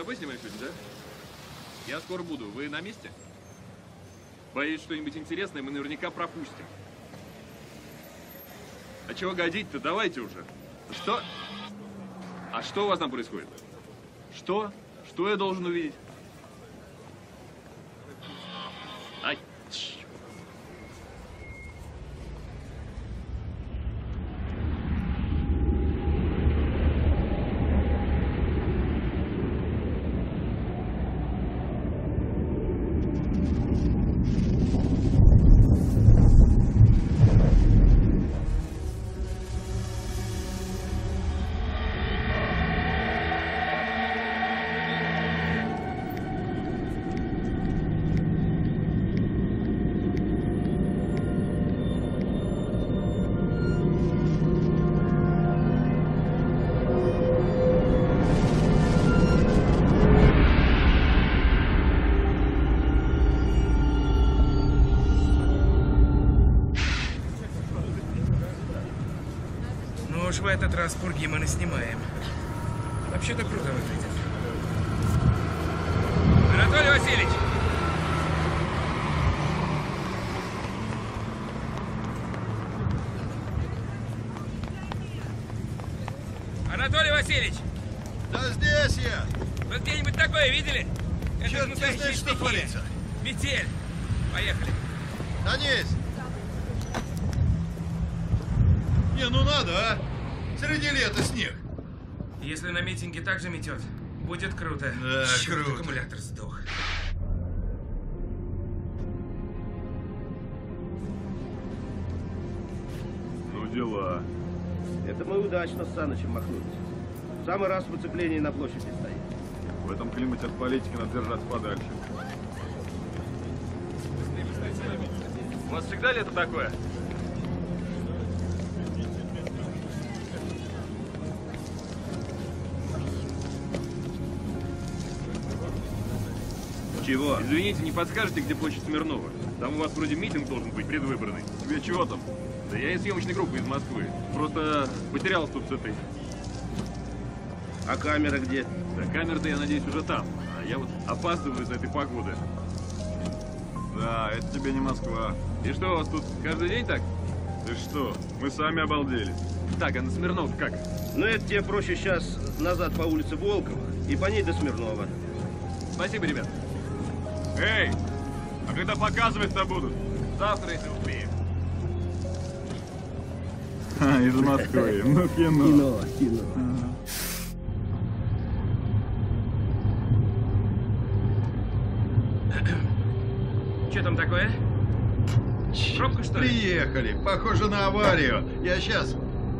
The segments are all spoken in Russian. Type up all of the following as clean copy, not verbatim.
тобой снимаешь фильм, да? Я скоро буду. Вы на месте? Боюсь, что-нибудь интересное мы наверняка пропустим. А чего годить-то? Давайте уже. Что? А что у вас там происходит? Что? Что я должен увидеть? Ай! В этот раз пурги мы наснимаем. Вообще-то круто выглядит. Анатолий Васильевич! Анатолий Васильевич! Да здесь я! Вы где-нибудь такое видели? Черт не знает, что творится. Метель! Поехали! Садись! Не, ну надо, а! Среди лета снег. Если на митинге так же метет, будет круто. Да, черт, круто. Аккумулятор сдох. Ну дела. Это мы удачно с Санычем махнулись. В самый раз в оцеплении на площади стоит. В этом климате от политики надо держаться подальше. У вас всегда лето такое? Чего? Извините, не подскажете, где площадь Смирнова? Там у вас вроде митинг должен быть предвыборный. Тебе чего там? Да я из съемочной группы из Москвы. Просто потерялся тут с этой. А камера где? Да камера-то, я надеюсь, уже там. А я вот опаздываю из-за этой погоды. Да, это тебе не Москва. И что, у вас тут каждый день так? Ты что? Мы сами обалдели. Так, а на Смирнов как? Ну, это тебе проще сейчас назад по улице Волкова и по ней до Смирнова. Спасибо, ребят. Эй, а когда показывать-то будут? Завтра, если успеем. Из Москвы. Ну, кино. Кино. Что там такое? Пробка, что ли? Приехали. Похоже на аварию. Я сейчас.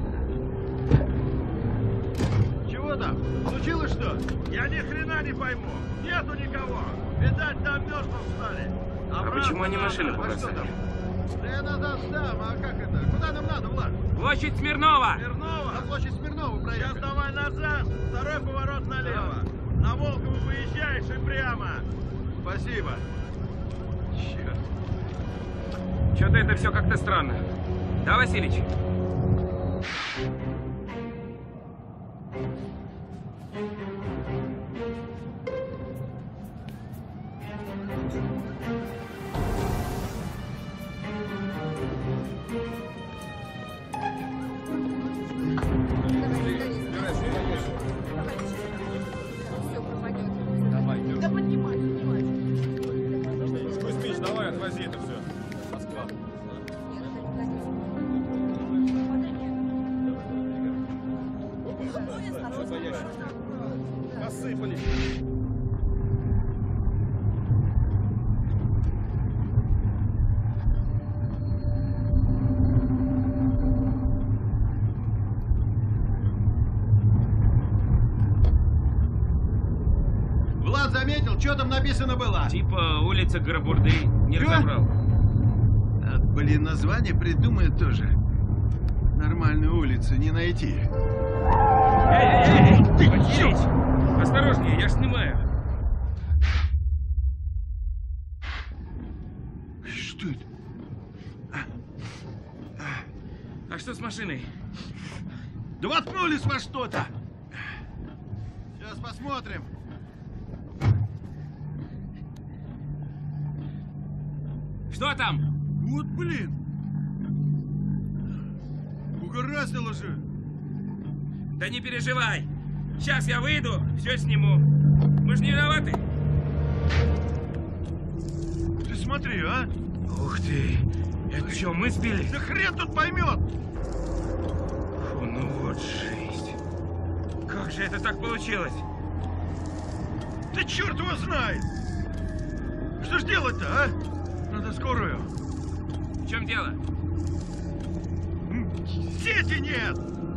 Чего там? Случилось что? Я ни хрена не пойму. Нету никого. Видать, там мертвым стали. А почему они машины побросали? Да я назад сдам. А как это? Куда нам надо, Влад? Площадь Смирнова! Смирнова? На площадь Смирнова проехали. Сейчас давай назад. Второй поворот налево. На Волкову выезжаешь и прямо. Спасибо. Черт. Что-то это все как-то странно. Да, Васильич? Давай, отвози это все. Москва. Посыпались. Влад заметил, что там написано было? Типа улица Горбурды. Не Чё? разобрал. А, блин, название придумают тоже. Нормальную улицу не найти. Эй! Василич! Осторожнее, я ж снимаю. Что это? А что с машиной? Да воткнулись во что-то! Сейчас посмотрим. Что там? Вот блин! Угораздило же! Да не переживай. Сейчас я выйду, все сниму. Мы же не виноваты. Ты смотри, а! Ух ты. Это что, мы сбили? Да хрен тут поймет! Фу, ну вот жесть. Как же это так получилось? Да черт его знает! Что ж делать-то, а? Надо скорую. В чем дело? Сети нет!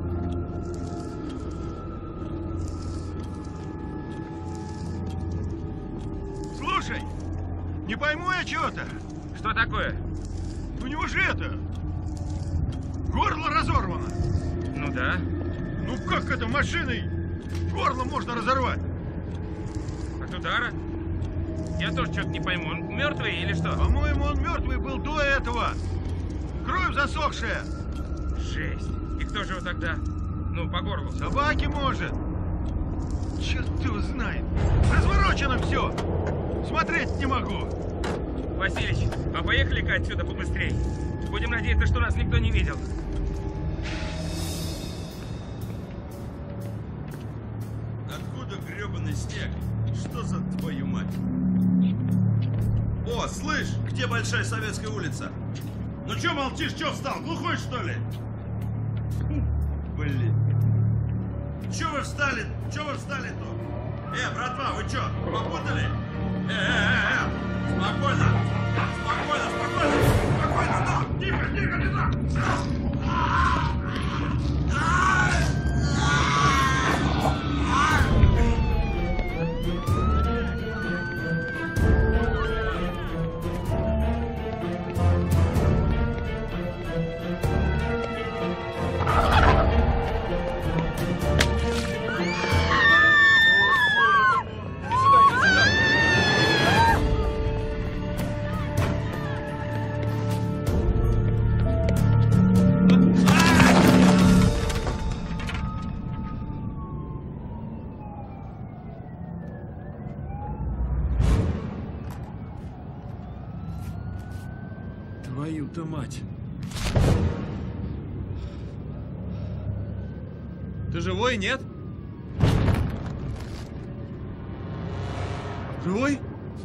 Слушай, не пойму я чего-то. Что такое? У него же это... Горло разорвано. Ну да. Ну как это машиной горло можно разорвать? От удара? Я тоже что-то не пойму. Он мертвый или что? По-моему, он мертвый был до этого. Кровь засохшая. Жесть. И кто же его тогда? Ну, по горлу. Собаки, может. Черт его знает. Разворочено все. Смотреть не могу. Василич, а поехали-ка отсюда побыстрее. Будем надеяться, что нас никто не видел. Откуда гребаный снег? Что за твою мать? О, слышь, где Большая Советская улица? Ну чё молчишь, чё встал? Глухой, что ли? Блин. Чё вы встали? Чё вы встали-то? Братва, вы чё, попутали? Спокойно! Спокойно, спокойно! Спокойно, ну! Тихо, тихо, не так! Твою-то мать. Ты живой, нет? Живой?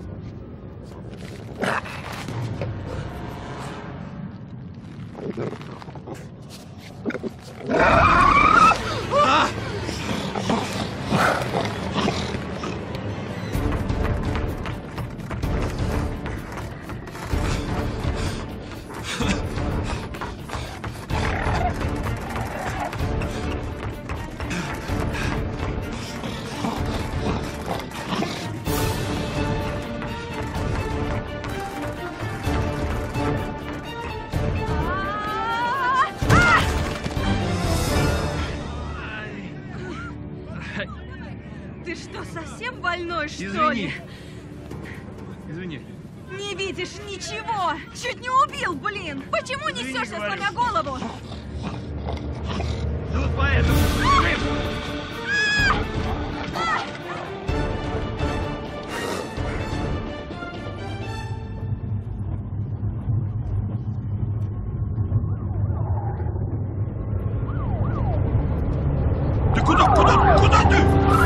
Ты что, совсем больной, что ли? Извини. Не видишь ничего! Чуть не убил, блин! Почему несешься, сломя голову? Тут поэтому... Ты куда ты?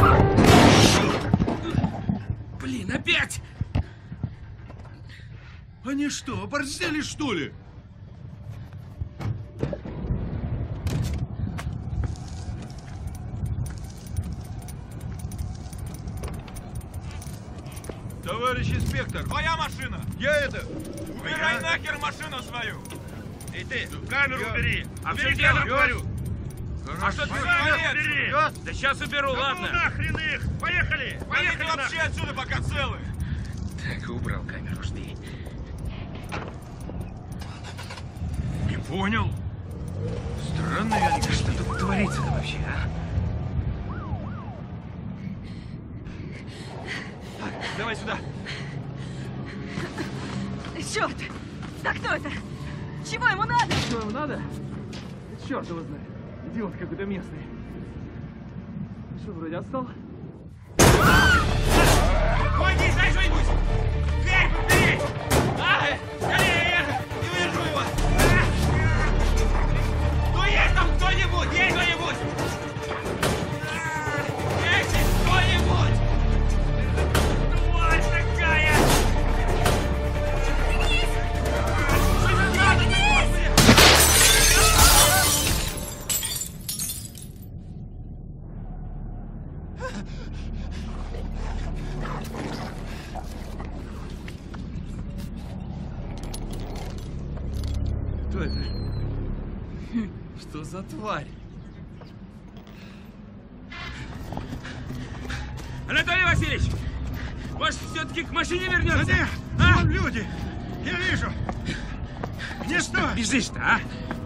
Блин, опять! Они что, оборзели, что ли? Товарищ инспектор! Моя машина! Я это... Убирай нахер машину свою! Эй ты, камеру убери! А в чем Убери дело? камеру, говорю! А что ты Камеру убери! Да сейчас уберу, Да ну ладно? нахрен их! Поехали! Поехали Поехали вообще нахрен! отсюда, пока целы! Так, убрал камеру, жди. Не понял. Странные они. Что тут творится-то вообще, а? Давай сюда. Черт! Да кто это? Чего ему надо? Что им надо? Черт его знает. Идиот какой-то местный. Ну что, вроде отстал? Ходи, дай что-нибудь! Дверь, бери! Ай, скорее! Что за тварь? Анатолий Васильевич! Может, все-таки к машине Да вернемся? нет, А? вон люди. Я вижу. Где что? Бежишь-то, а?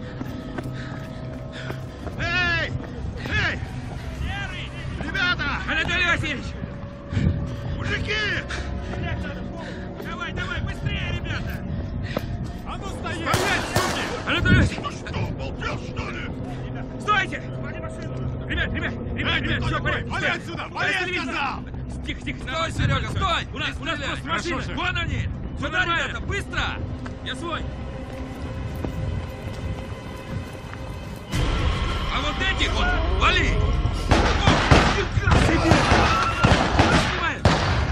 Эй! Эй! Ребята! Анатолий Васильевич! Мужики! Давай, давай, быстрее, ребята! А ну стоять! Стоять, Анатолий Васильевич! суки! Что, обалдел, что ли? Стойте! Ребят, все, порядок. Вали отсюда! Вали, я сказал! Тихо, тихо. Стой, Серега, стой! У нас просто машина. Вон они! Сюда, ребята, быстро! Я свой. А вот этих вот вали! Снимаю.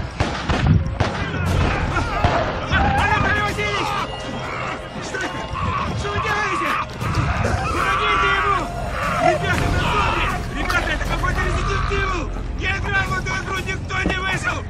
Анатолий Васильевич! Что это? Что вы делаете? Помогите ему! Ребята, на зоне! Ребята, это какой-то Resident Evil! Я играл в эту игру, никто не вышел!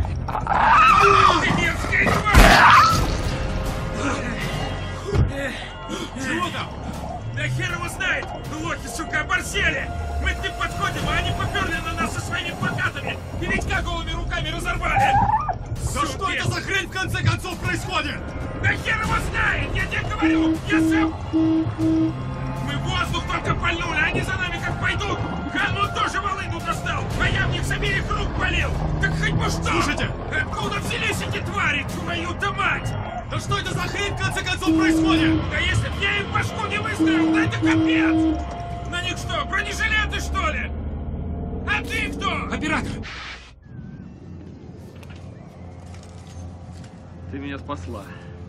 Чего там? Да хер его знает! Лохи, сука, оборзели! Мы к ним подходим, а они поперли на нас со своими плакатами! И Витька голыми руками разорвали! Да что это за хрень в конце концов происходит? Да хер его знает! Я тебе говорю! Я сам... Мы в воздух только пальнули, они за нами как пойдут! Хан он тоже волыну достал! А я в них с обеих рук полил! Так хоть бы что! Слушайте! Откуда взялись эти твари, твою-то мать? Да что это за хрень в конце концов происходит? Да если б я им башку не выставил, да это капец! На них что, бронежилеты, что ли? А ты кто? Оператор! Ты меня спасла.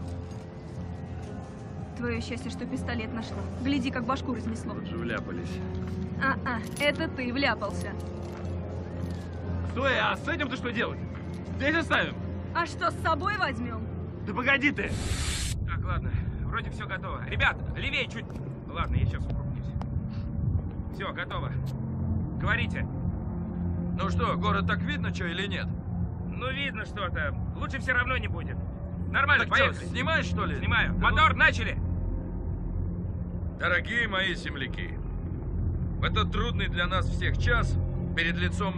Твое счастье, что пистолет нашла. Гляди, как башку разнесло. Вот же вляпались. Это ты вляпался. Стой, а с этим-то что делать? Здесь оставим? А что, с собой возьмем? Да погоди ты! Так, ладно, вроде все готово. Ребят, левее чуть... Ладно, я сейчас укрупнюсь. Все, готово. Говорите. Ну что, город так видно, что или нет? Ну, видно что-то. Лучше все равно не будет. Нормально, Так что, поехали. снимаешь, что ли? Снимаю. Да Мотор, начали. Дорогие мои земляки, в этот трудный для нас всех час перед лицом...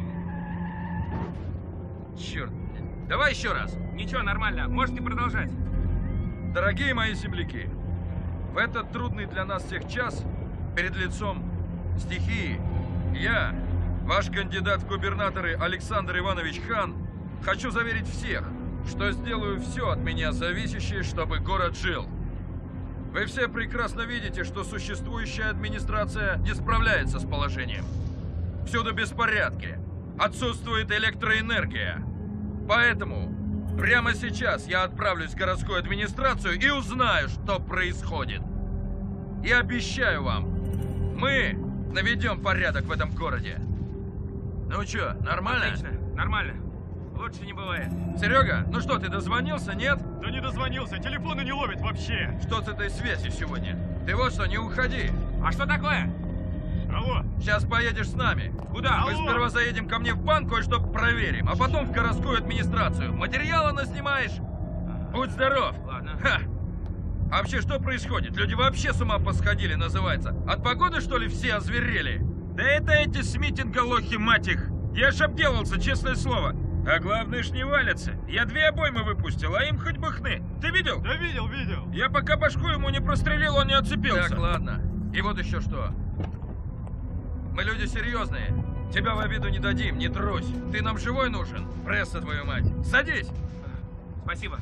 Черт, давай еще раз. Ничего, нормально. Можете продолжать. Дорогие мои земляки, в этот трудный для нас всех час перед лицом стихии я, ваш кандидат в губернаторы Александр Иванович Хан, хочу заверить всех, что сделаю все от меня зависящее, чтобы город жил. Вы все прекрасно видите, что существующая администрация не справляется с положением. Всюду беспорядки, отсутствует электроэнергия. Поэтому прямо сейчас я отправлюсь в городскую администрацию и узнаю, что происходит. И обещаю вам, мы наведем порядок в этом городе. Ну что, нормально? Отлично, нормально. Лучше не бывает. Серега, ну что, ты дозвонился, нет? Да не дозвонился, телефоны не ловит вообще. Что с этой связью сегодня? Ты вот что, не уходи. А что такое? Алло, Сейчас поедешь с нами. Куда? Мы сперва заедем ко мне в банк, кое-что проверим, а потом в городскую администрацию. Материалы наснимаешь? Будь здоров. Ладно. Ха. А вообще, что происходит? Люди вообще с ума посходили, называется. От погоды, что ли, все озверели? Да это эти с митинга лохи, мать их. Я ж обделался, честное слово. А главное ж не валятся. Я 2 обоймы выпустил, а им хоть бы хны. Ты видел? да видел. Я пока башку ему не прострелил, он не отцепился. Так, ладно. И вот еще что. Мы люди серьезные. Тебя в обиду не дадим, не трусь. Ты нам живой нужен. Пресса, твою мать. Садись. Спасибо.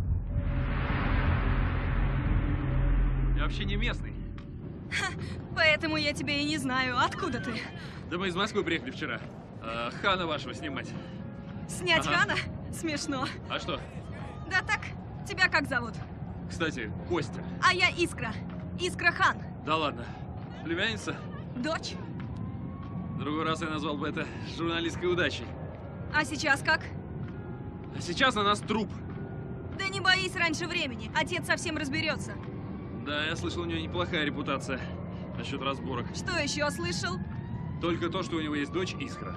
Я вообще не местный. Поэтому я тебя и не знаю. Откуда ты? Да мы из Москвы приехали вчера. Хана вашего снимать. Снять Ага. Хана? Смешно. А что? Да так, тебя как зовут? Кстати, Костя. А я Искра. Искра Хан. Да ладно. Племянница? Дочь. В другой раз я назвал бы это журналистской удачей. А сейчас как? А сейчас на нас труп. Да не боись раньше времени. Отец совсем разберется. Да, я слышал, у него неплохая репутация насчет разборок. Что еще слышал? Только то, что у него есть дочь Искра.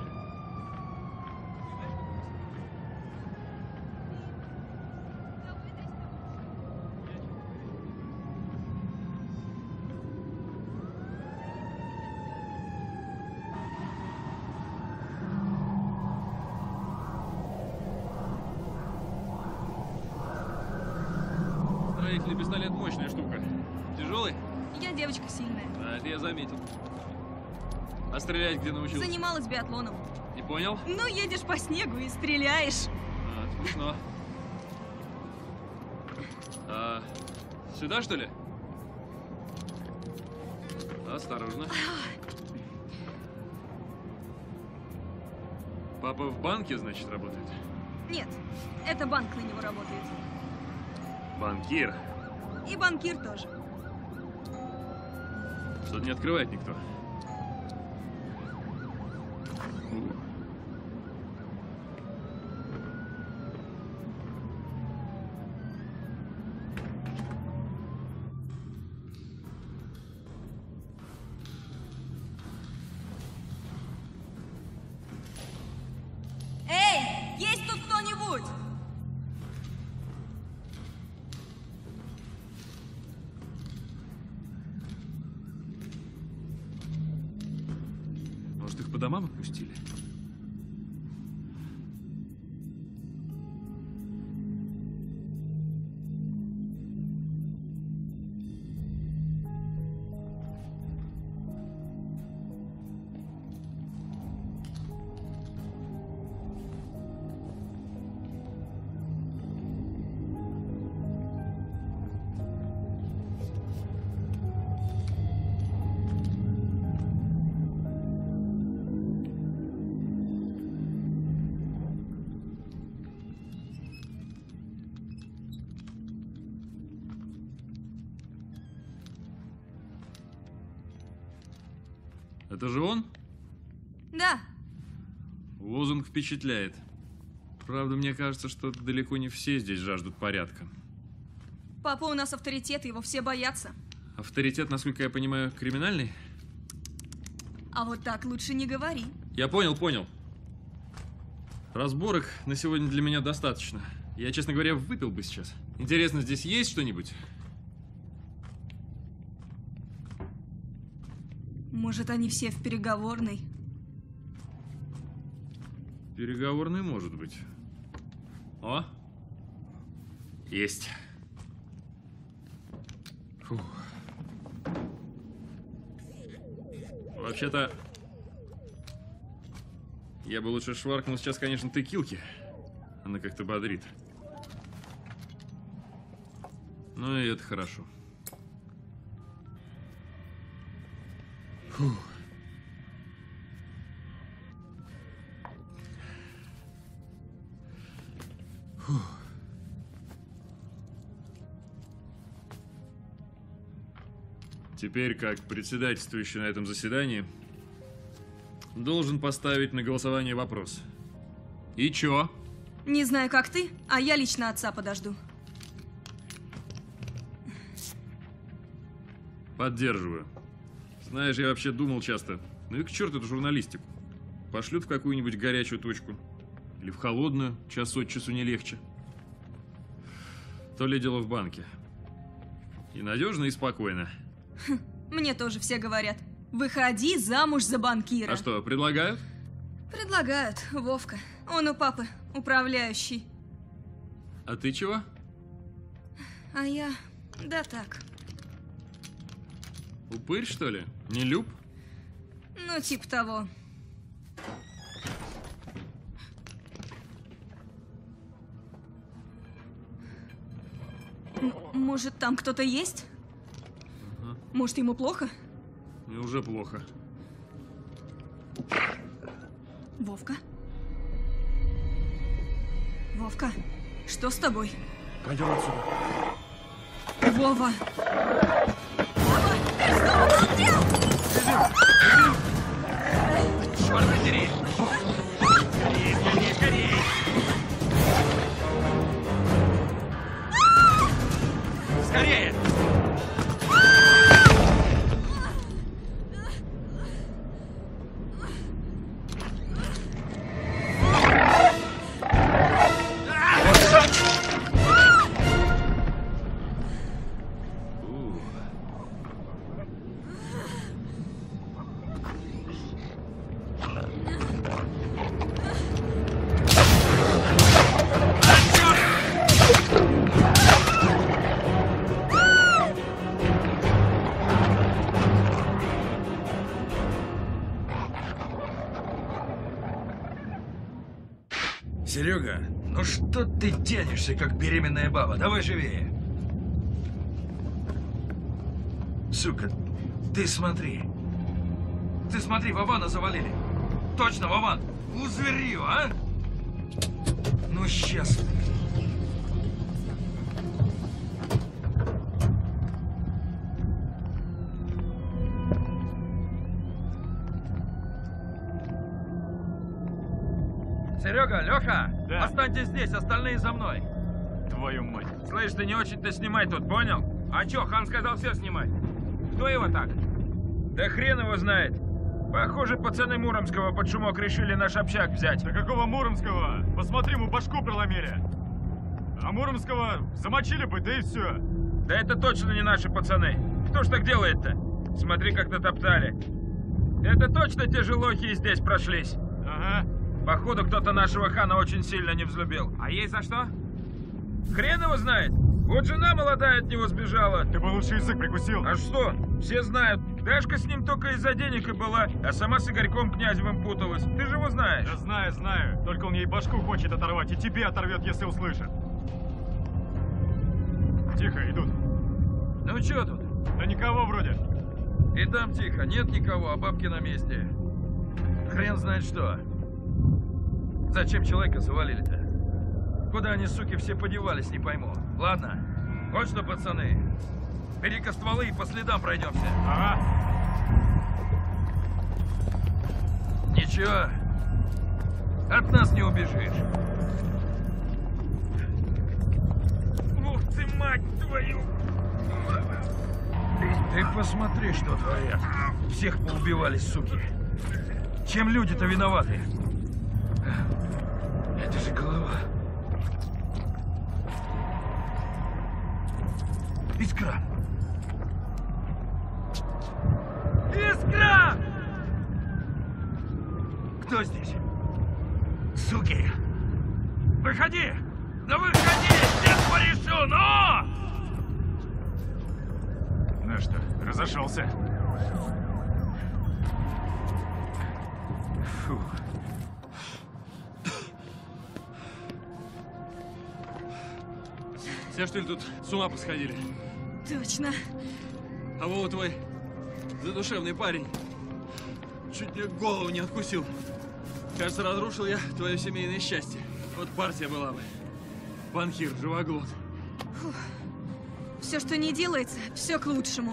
строительный пистолет мощная штука. Тяжелый? Я девочка сильная. Да, это я заметил. А стрелять где научился? Занималась биатлоном. Не понял? Ну, едешь по снегу и стреляешь. А, смешно. А, сюда, что ли? Осторожно. Папа в банке, значит, работает? Нет, это банк на него работает. Банкир. И банкир тоже. Что-то не открывает никто. Эй, есть тут кто-нибудь? Может, их по домам отпустили? Это же он? Да. Лозунг впечатляет. Правда, мне кажется, что далеко не все здесь жаждут порядка. Папа у нас авторитет, его все боятся. Авторитет, насколько я понимаю, криминальный? А вот так лучше не говори. Я понял. Разборок на сегодня для меня достаточно. Я, честно говоря, выпил бы сейчас. Интересно, здесь есть что-нибудь? Может, они все в переговорной? Переговорный может быть. О! Есть. Фух. Вообще-то, я бы лучше шваркнул сейчас, конечно, текилки. Она как-то бодрит. Ну и это хорошо. Фух. Фух. Теперь, как председательствующий на этом заседании, должен поставить на голосование вопрос. И чё? Не знаю, как ты, а я лично отца подожду. Поддерживаю. Знаешь, я вообще думал часто, ну и к черту эту журналистику. Пошлют в какую-нибудь горячую точку. Или в холодную, час от часу не легче. То ли дело в банке. И надежно, и спокойно. Мне тоже все говорят. Выходи замуж за банкира. А что, предлагают? Предлагают, Вовка. Он у папы управляющий. А ты чего? А я... да так. Упырь, что ли? Не люб? Ну, типа того. Может, там кто-то есть? Ага. Может, ему плохо? Мне уже плохо. Вовка? Вовка, что с тобой? Пойдем отсюда. Вова! Вова, ты что обалдел? Черт подери! Скорее, скорее, скорее! Скорее! Ты тянешься, как беременная баба. Давай живее. Сука, ты смотри. Ты смотри, Вована завалили. Точно, Вован. У зверью, а? Ну, сейчас. Серега, Леха, Да. останьтесь здесь, остальные за мной. Твою мать. Слышь, ты не очень-то снимай тут, понял? А чё, хан сказал все снимать. Кто его так? Да хрен его знает. Похоже, пацаны Муромского под шумок решили наш общак взять. Да какого Муромского? Посмотри, ему башку проломили. А Муромского замочили бы, да и все. Да это точно не наши пацаны. Кто ж так делает-то? Смотри, как натоптали. Это точно те же лохи и здесь прошлись. Ага. Походу, кто-то нашего хана очень сильно не взлюбил. А ей за что? Хрен его знает. Вот жена молодая от него сбежала. Ты бы лучше язык прикусил. А что? Все знают. Дашка с ним только из-за денег и была, а сама с Игорьком Князевым путалась. Ты же его знаешь. Да знаю, знаю. Только он ей башку хочет оторвать, и тебе оторвет, если услышит. Тихо, идут. Ну чё тут? Да никого вроде. И там тихо, нет никого, а бабки на месте. Хрен знает что. Зачем человека завалили-то? Куда они, суки, все подевались, не пойму. Ладно, вот что, пацаны. Бери-ка стволы и по следам пройдемся. Ага. Ничего, от нас не убежишь. Ух ты, мать твою! Ты посмотри, что творят. Всех поубивали, суки. Чем люди-то виноваты? Это же голова. Искра! Искра! Кто здесь? Суки! Выходи! Да выходи! Я порешу, но! Ну что, разошелся. Фу. Все, что ли, тут с ума посходили? Точно. А Вова твой задушевный парень чуть мне голову не откусил. Кажется, разрушил я твое семейное счастье. Вот партия была бы. Банкир, живоглот. Все, что не делается, все к лучшему.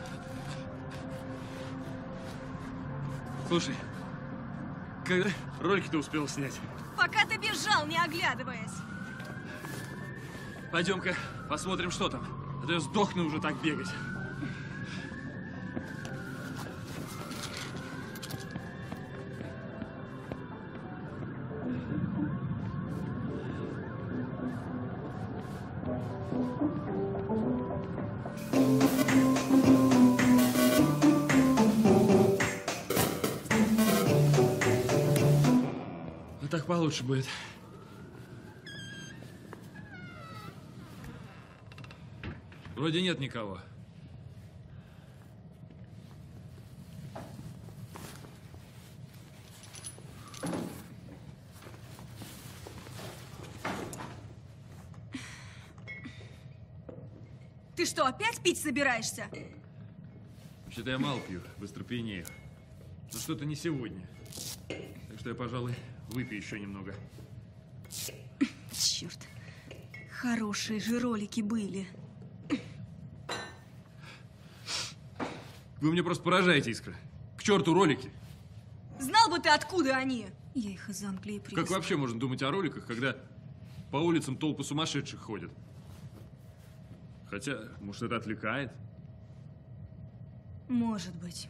Слушай, когда ролики ты успел снять? Пока ты бежал, не оглядываясь. Пойдем-ка посмотрим, что там. А то я сдохну уже так бегать. Ну так получше будет. Вроде нет никого. Ты что, опять пить собираешься? Вообще-то я мало пью, быстро пьянею. Но что-то не сегодня. Так что я, пожалуй, выпью еще немного. Черт. Хорошие же ролики были. Вы мне просто поражаете, Искра. К черту ролики. Знал бы ты, откуда они. Я их из Англии привезла. Как вообще можно думать о роликах, когда по улицам толпы сумасшедших ходят? Хотя, может, это отвлекает? Может быть.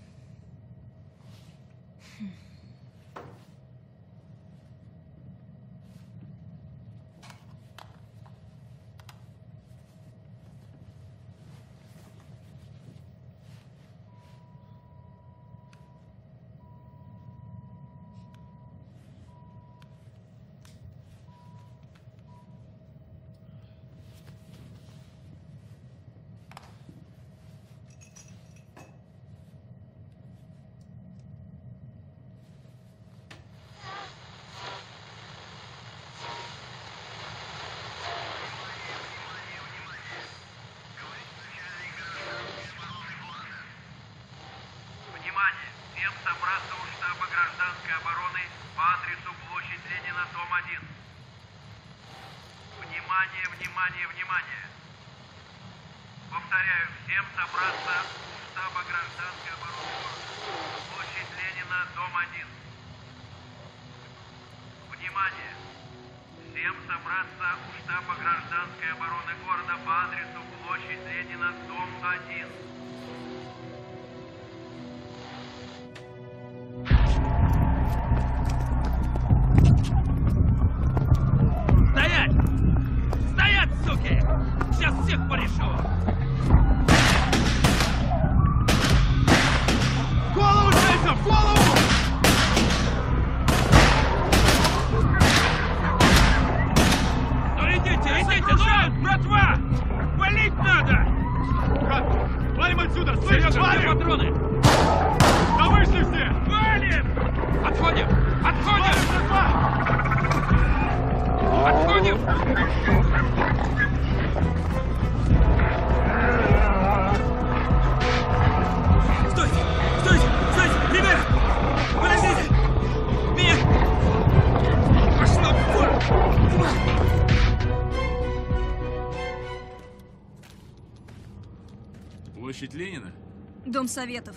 собраться у штаба гражданской обороны по адресу площадь Ленина, дом 1. Внимание, внимание, внимание! Повторяю, всем собраться у штаба гражданской обороны площадь Ленина, дом 1. Внимание! Всем собраться у штаба гражданской обороны города по адресу площадь Ленина, дом 1. Стоять! Стоять, суки! Сейчас всех порешу! Голову, Шельцев, голову! Ну идите, идите, ну! Братва! Валить надо! Валим отсюда! Серега, где патроны? Да вышли все! Валим! Отходим! Отходим! Отходим! Стойте! Стойте! Стойте! Ребята! Подождите! Меня! Пошла вон! Площадь Ленина? Дом Советов.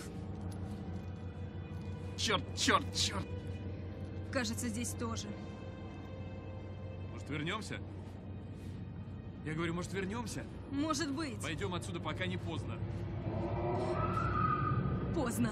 Черт, черт, черт! Кажется, здесь тоже. Может, вернемся? Я говорю, может, вернемся? Может быть. Пойдем отсюда, пока не поздно. Поздно.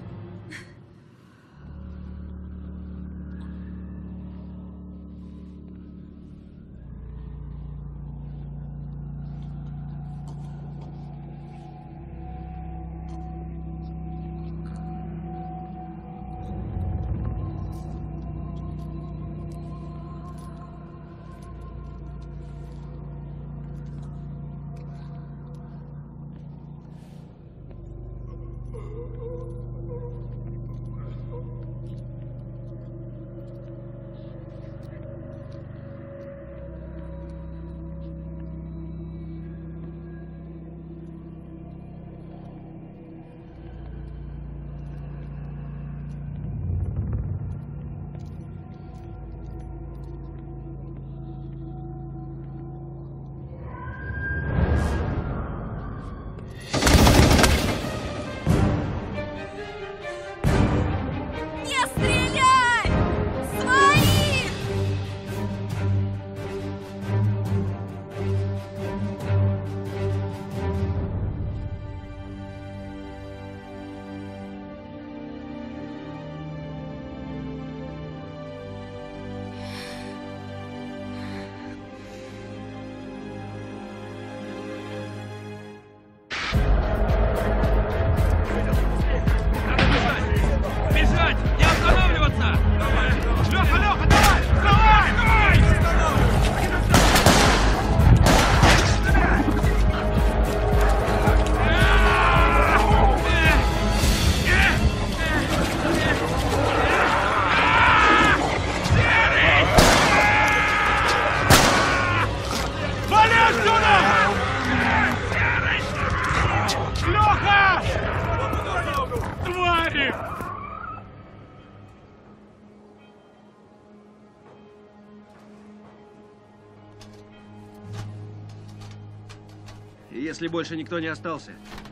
И если больше никто не остался,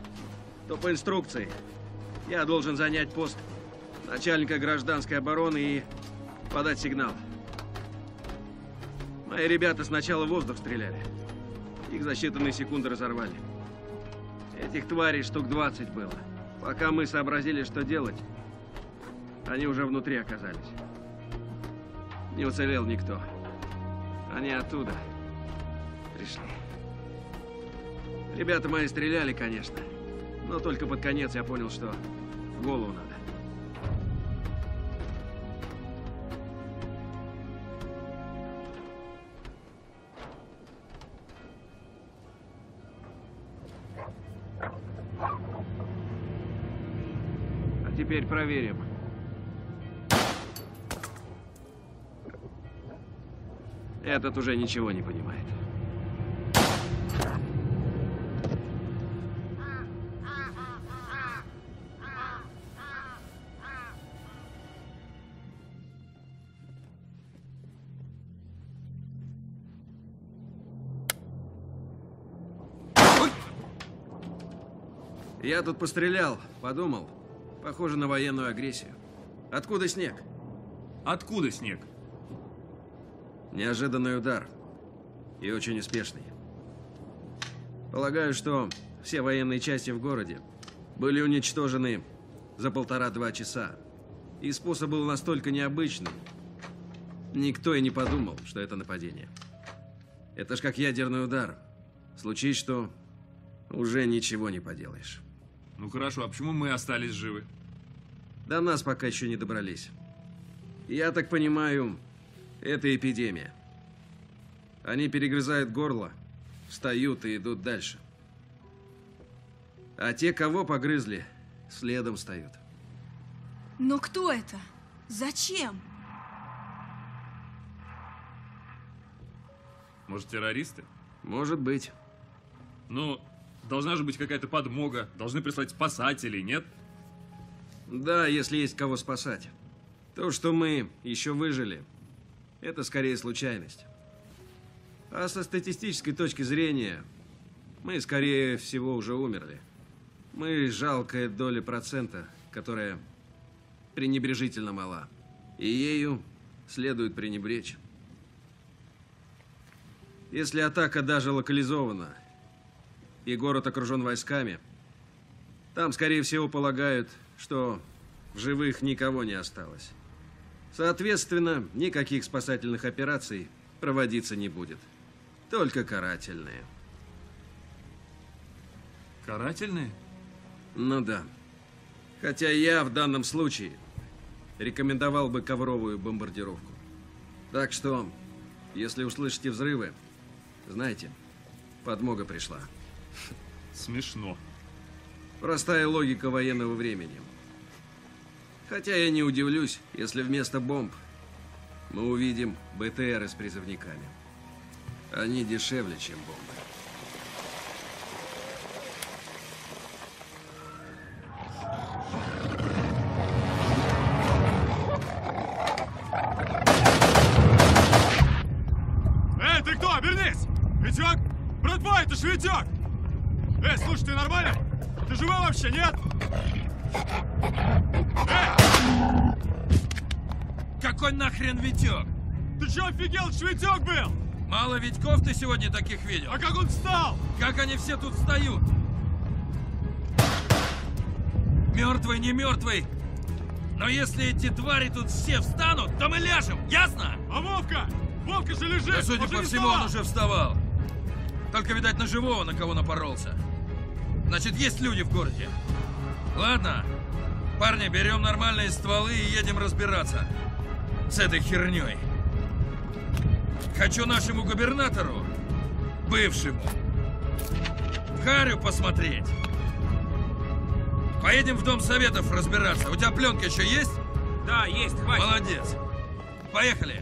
то по инструкции я должен занять пост начальника гражданской обороны и подать сигнал. Мои ребята сначала в воздух стреляли. Их за считанные секунды разорвали. Этих тварей штук 20 было. Пока мы сообразили, что делать, они уже внутри оказались. Не уцелел никто. Они оттуда пришли. Ребята мои стреляли, конечно. Но только под конец я понял, что в голову надо. А теперь проверим. Этот уже ничего не понимает. Я тут пострелял, подумал. Похоже на военную агрессию. Откуда снег? Откуда снег? Неожиданный удар. И очень успешный. Полагаю, что все военные части в городе были уничтожены за 1,5-2 часа. И способ был настолько необычным. Никто и не подумал, что это нападение. Это ж как ядерный удар. Случись что, уже ничего не поделаешь. Ну хорошо, а почему мы остались живы? До нас пока еще не добрались. Я так понимаю, это эпидемия. Они перегрызают горло, встают и идут дальше. А те, кого погрызли, следом встают. Но кто это? Зачем? Может, террористы? Может быть. Ну, должна же быть какая-то подмога. Должны прислать спасателей, нет? Да, если есть кого спасать. То, что мы еще выжили, это скорее случайность. А со статистической точки зрения, мы, скорее всего, уже умерли. Мы жалкая доля процента, которая пренебрежительно мала. И ею следует пренебречь. Если атака даже локализована, и город окружен войсками, там, скорее всего, полагают, что в живых никого не осталось. Соответственно, никаких спасательных операций проводиться не будет. Только карательные. Карательные? Ну да. Хотя я в данном случае рекомендовал бы ковровую бомбардировку. Так что, если услышите взрывы, знайте, подмога пришла. Смешно. Простая логика военного времени. Хотя я не удивлюсь, если вместо бомб мы увидим БТРы с призывниками. Они дешевле, чем бомбы. Эй, ты кто? Обернись! Витек! Братва, это ж Витек! Эй, слушай, ты нормально? Ты живой вообще, нет? Эй! Какой нахрен Витек? Ты чё офигел? Это ж Витек был! Мало Витьков ты сегодня таких видел? А как он встал? Как они все тут встают? Мертвый, не мертвый. Но если эти твари тут все встанут, то мы ляжем, ясно? А Вовка? Вовка же лежит! Да, судя Он же по не всему, вставал! он уже вставал. Только, видать, на живого, на кого напоролся. Значит, есть люди в городе. Ладно, парни, берем нормальные стволы и едем разбираться с этой херней. Хочу нашему губернатору, бывшему, в харю посмотреть. Поедем в Дом Советов разбираться. У тебя пленка еще есть? Да, есть, хватит. Молодец. Поехали.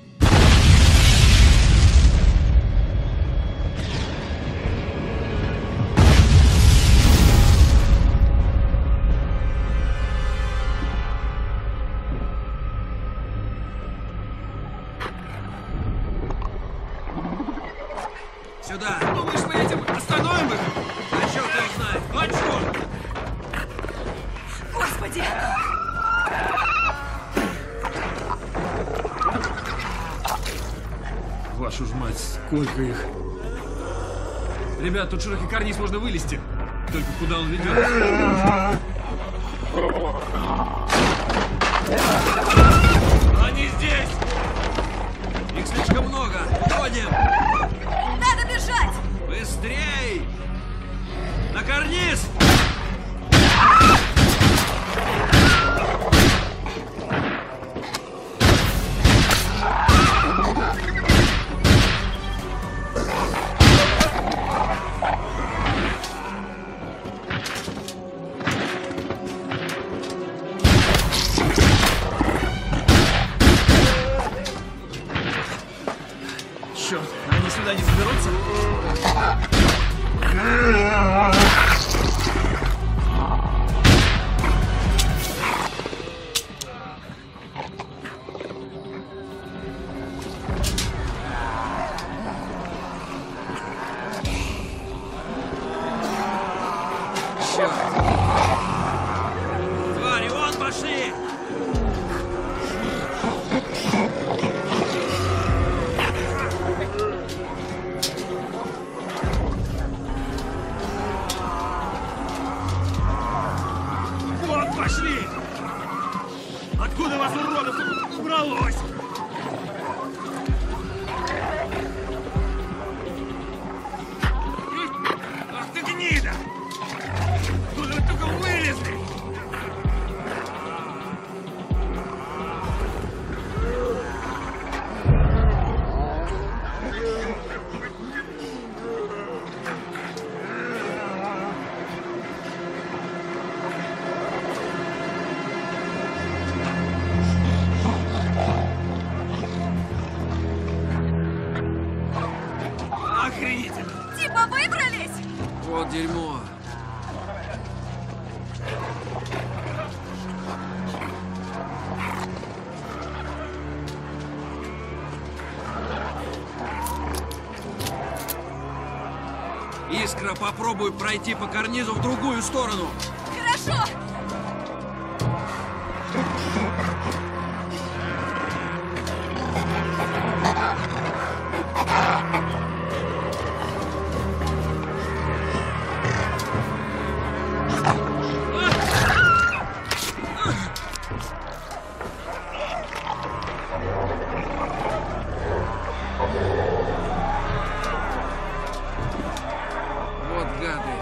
Сюда! Думаешь, мы этим остановим их? А черт их знает! Ну а чё? Господи! Вашу ж мать, сколько их! Ребят, тут широкий карниз, можно вылезти. Только куда он ведет? Они здесь! Их слишком много! Ходим! Надо бежать! Быстрей! На карниз! Черт, они сюда не заберутся? Черт! охренительно. Типа выбрались? Вот дерьмо. Искра, попробуй пройти по карнизу в другую сторону. Хорошо. Вот гады.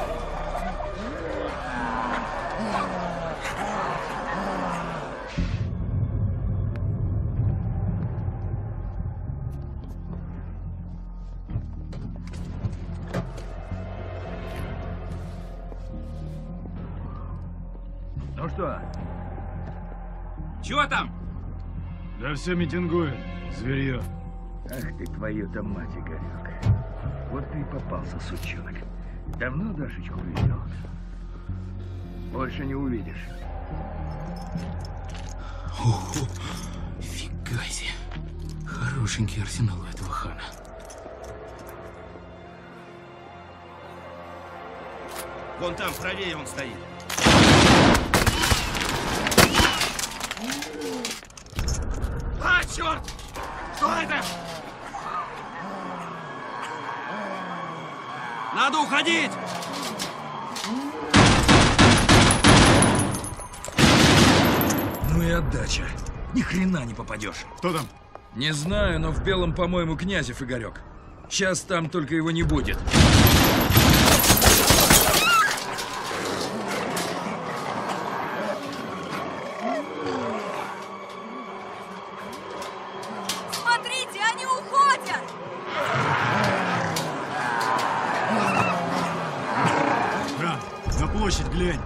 Ну что? Чего там? Да все митингует, зверье. Ах ты, твою-то мать, Игорек. Вот ты и попался, сучонок. Давно Дашечку видел? Больше не увидишь. Ого, фига себе. Хорошенький арсенал у этого хана. Вон там, правее он стоит. А, черт! Что это? Надо уходить! Ну и отдача. Ни хрена не попадешь. Кто там? Не знаю, но в белом, по-моему, Князев Игорек. Сейчас там только его не будет. Смотрите, они уходят! Брат, на площадь глянь.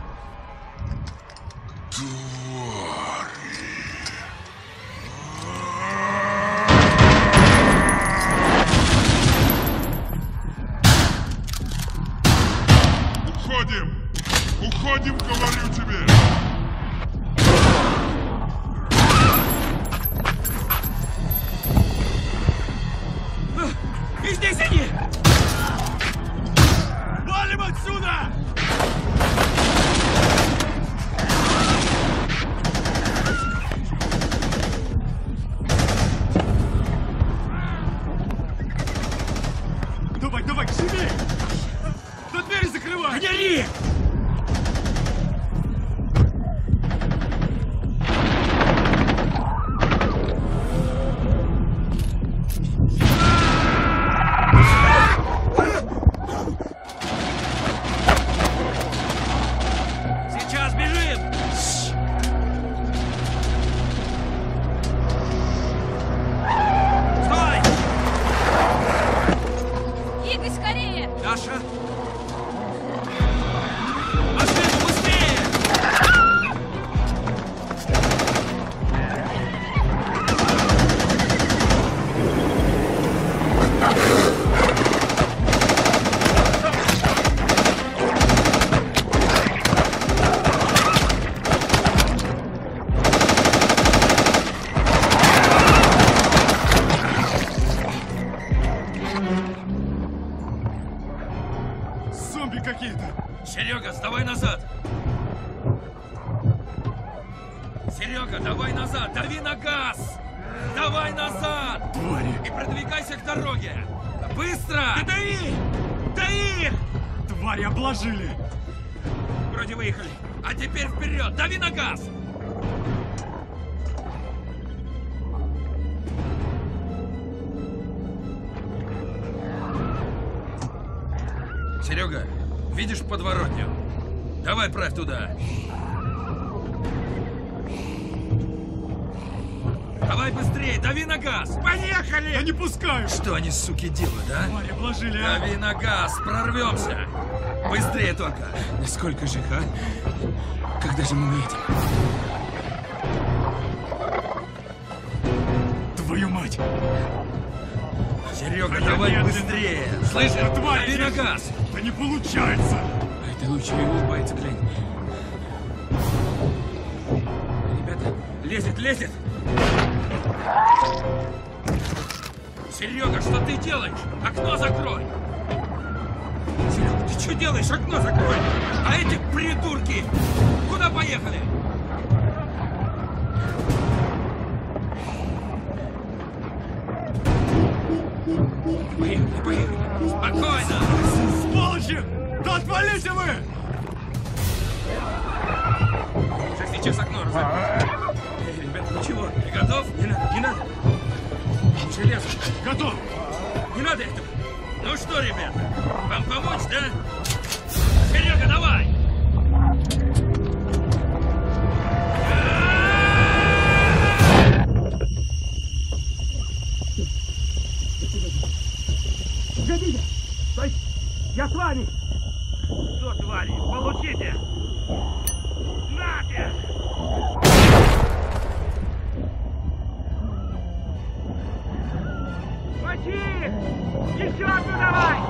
Уходим! Уходим, говорю тебе! И здесь они! Валим отсюда! Давай, давай, живей! Да двери закрывай! Не ори! Сейчас бежим! Стой! Игорь, скорее! Даша! Машина, быстрее! Зомби какие-то! Серега, сдавай назад! Серега, давай назад! Дави на газ! Давай назад! Твари! И продвигайся к дороге! Быстро! Да дави! Дави! Твари обложили! Вроде выехали. А теперь вперед! Дави на газ! Серега, видишь подворотню? Давай правь туда. Давай быстрее, дави на газ! Поехали! Я не пускаю! Что они, суки, делают, а? Твари обложили, а! Дави на газ, прорвемся! Быстрее только! Сколько же их, а? Когда же мы уедем? Твою мать! Серега, давай быстрее! Слышишь? Дави на газ! Да не получается! Это лучше и улыбается, глянь. Ребята, лезет! Серега, что ты делаешь? Окно закрой! Серега, ты что делаешь? Окно закрой! А эти придурки куда поехали? Поехали! Спокойно! Сволочи! Да отвалите вы! Сейчас окно разорвем. Ребята, ну чего? Ты готов? Не надо. Железо. Готов! Не надо этого. Ну что, ребят, вам помочь, да? Серега, давай! Погодите! Стой! Я с вами! Что, твари, получите! Нате! Мочи! Еще одну давай!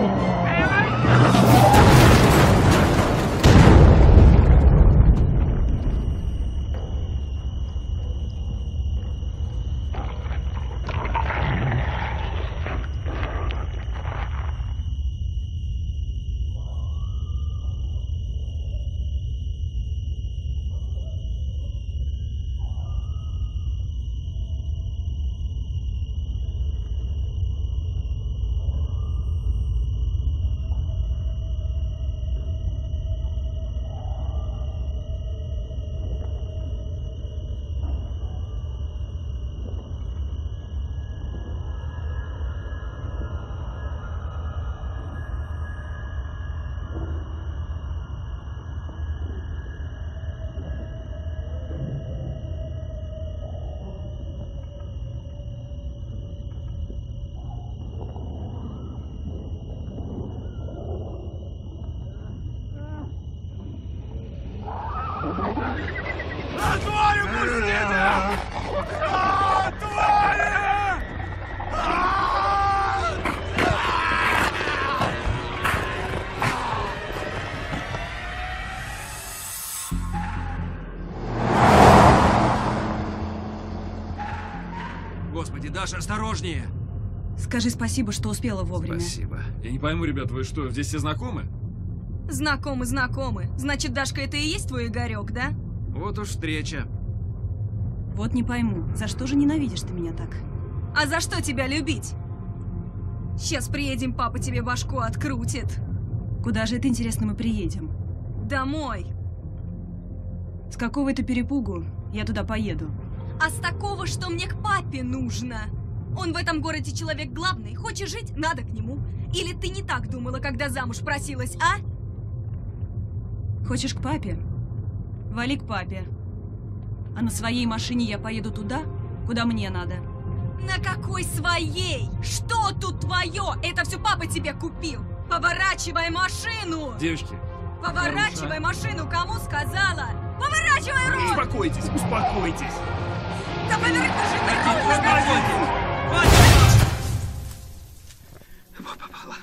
Тварь, пустите! Твари! Господи, Даша, осторожнее! Скажи спасибо, что успела вовремя. Спасибо. Я не пойму, ребят, вы что, здесь все знакомы? Знакомы. Значит, Дашка, это и есть твой Игорек, да? Вот уж встреча. Вот не пойму, за что же ненавидишь ты меня так? А за что тебя любить? Сейчас приедем, папа тебе башку открутит. Куда же это, интересно, мы приедем? Домой. С какого это перепугу я туда поеду? А с такого, что мне к папе нужно. Он в этом городе человек главный. Хочешь жить, надо к нему. Или ты не так думала, когда замуж просилась, а? Хочешь к папе? Вали к папе. А на своей машине я поеду туда, куда мне надо. На какой своей? Что тут твое? Это все папа тебе купил. Поворачивай машину! Девочки. Поворачивай машину, кому сказала? Поворачивай руль! Успокойтесь! Да поверни машину, кому сказала? Попала.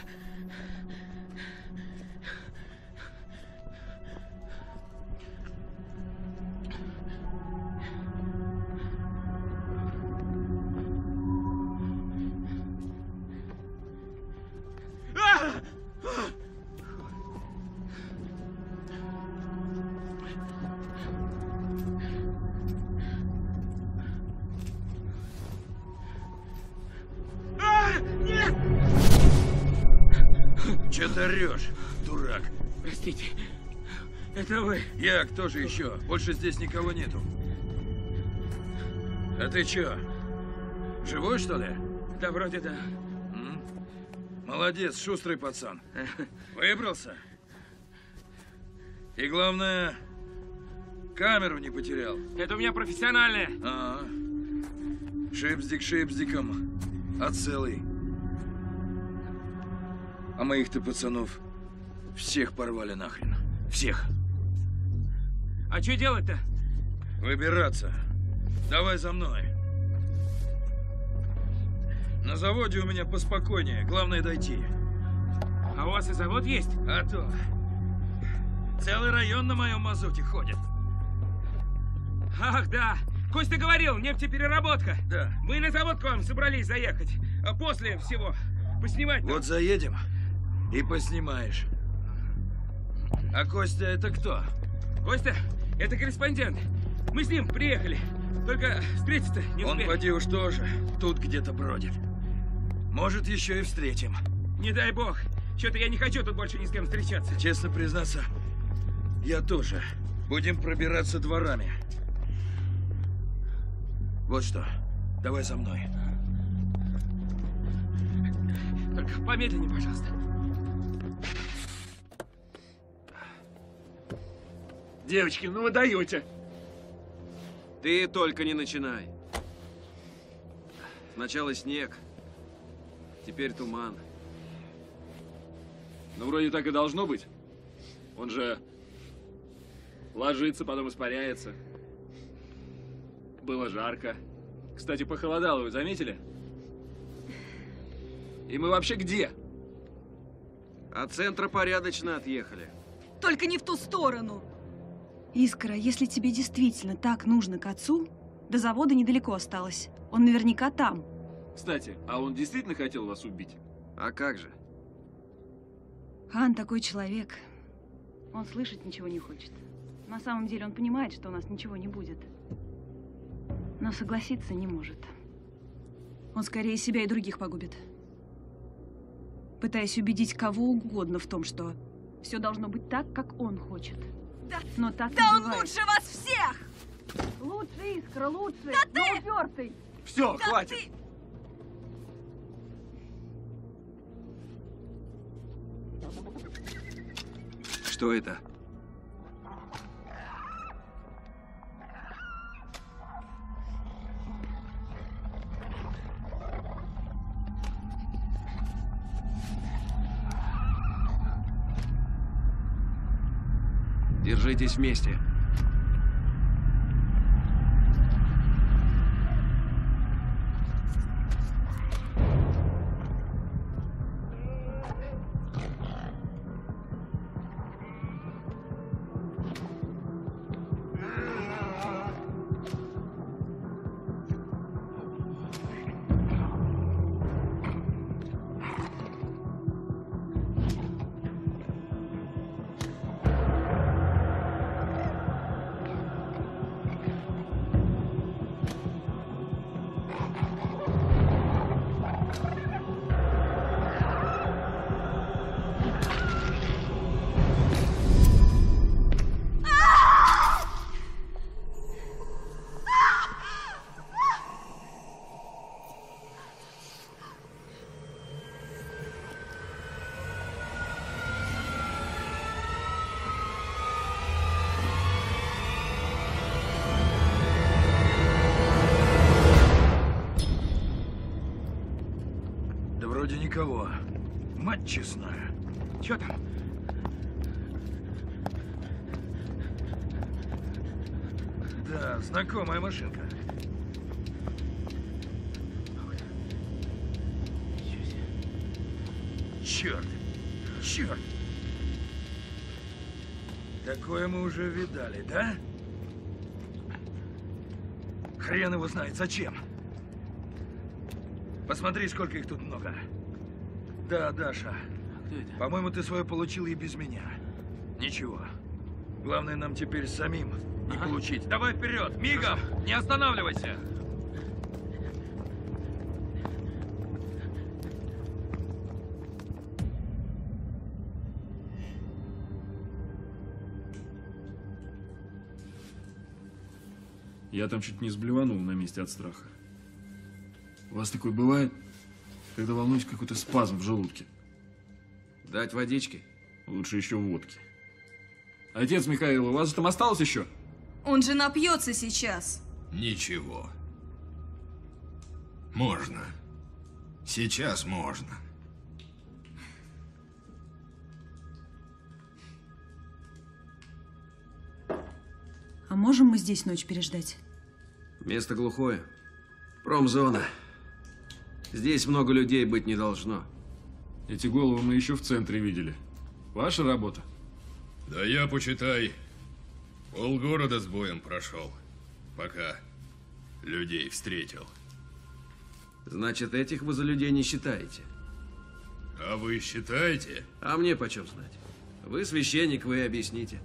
Нет! Че ты орешь, дурак? Простите, это вы? Я, кто же еще? Больше здесь никого нету. А ты че? Живой, что ли? Да, вроде да. Молодец, шустрый пацан. Выбрался? И главное, камеру не потерял. Это у меня профессиональная. Ага. Шипздик шипздиком, а целый. А моих-то пацанов всех порвали нахрен. Всех. А что делать-то? Выбираться. Давай за мной. На заводе у меня поспокойнее. Главное дойти. А у вас и завод есть? А то. Целый район на моем мазуте ходит. Ах, да. Костя говорил, нефтепереработка. Да. Мы на завод к вам собрались заехать. А после всего поснимать. Вот заедем и поснимаешь. А Костя это кто? Костя, это корреспондент. Мы с ним приехали. Только встретиться не Он успели. поди уж тоже тут где-то бродит. Может, еще и встретим. Не дай бог. Что-то я не хочу тут больше ни с кем встречаться. Честно признаться, я тоже. Будем пробираться дворами. Вот что, давай за мной. Только помедленнее, пожалуйста. Девочки, ну вы даете. Ты только не начинай. Сначала снег, теперь туман. Ну, вроде так и должно быть. Он же ложится, потом испаряется. Было жарко. Кстати, похолодало, вы заметили? И мы вообще где? От центра порядочно отъехали. Только не в ту сторону. Искра, если тебе действительно так нужно к отцу, до завода недалеко осталось. Он наверняка там. Кстати, а он действительно хотел вас убить? А как же? Хан такой человек. Он слышать ничего не хочет. На самом деле он понимает, что у нас ничего не будет. Но согласиться не может. Он скорее себя и других погубит. Пытаясь убедить кого угодно в том, что все должно быть так, как он хочет. Да, но так да не он бывает. лучше вас всех! Лучше, Искра, лучше, да но ты! упертый. Все, Да хватит. ты! Что это? Держитесь вместе. Вроде никого. Мать честная. Что там? Да, знакомая машинка. Черт! Черт! Такое мы уже видали, да? Хрен его знает, зачем? Посмотри, сколько их тут много. Да, Даша. По-моему, ты свое получил и без меня. Ничего. Главное нам теперь самим не получить. Давай вперед, мигом! Не останавливайся! Я там чуть не сблеванул на месте от страха. У вас такое бывает, когда волнуюсь, какой-то спазм в желудке? Дать водички? Лучше еще водки. Отец Михаил, у вас же там осталось еще? Он же напьется сейчас. Ничего. Можно. Сейчас можно. А можем мы здесь ночь переждать? Место глухое. Промзона. Здесь много людей быть не должно. Эти головы мы еще в центре видели. Ваша работа? Да я, почитай, полгорода с боем прошел, пока людей встретил. Значит, этих вы за людей не считаете? А вы считаете? А мне почем знать? Вы священник, вы объясните.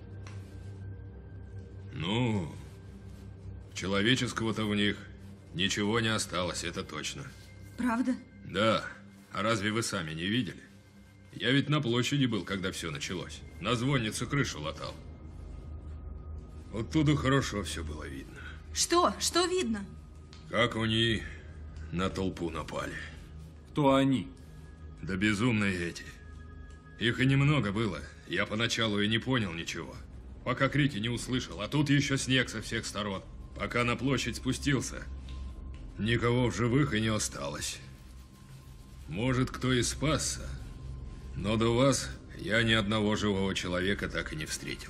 Ну, человеческого-то в них ничего не осталось, это точно. Правда? Да. А разве вы сами не видели? Я ведь на площади был, когда все началось. На звоннице крышу латал. Оттуда хорошо все было видно. Что? Что видно? Как они на толпу напали. Кто они? Да безумные эти. Их и немного было. Я поначалу и не понял ничего. Пока крики не услышал. А тут еще снег со всех сторон. Пока на площадь спустился, никого в живых и не осталось. Может, кто и спасся, но до вас я ни одного живого человека так и не встретил.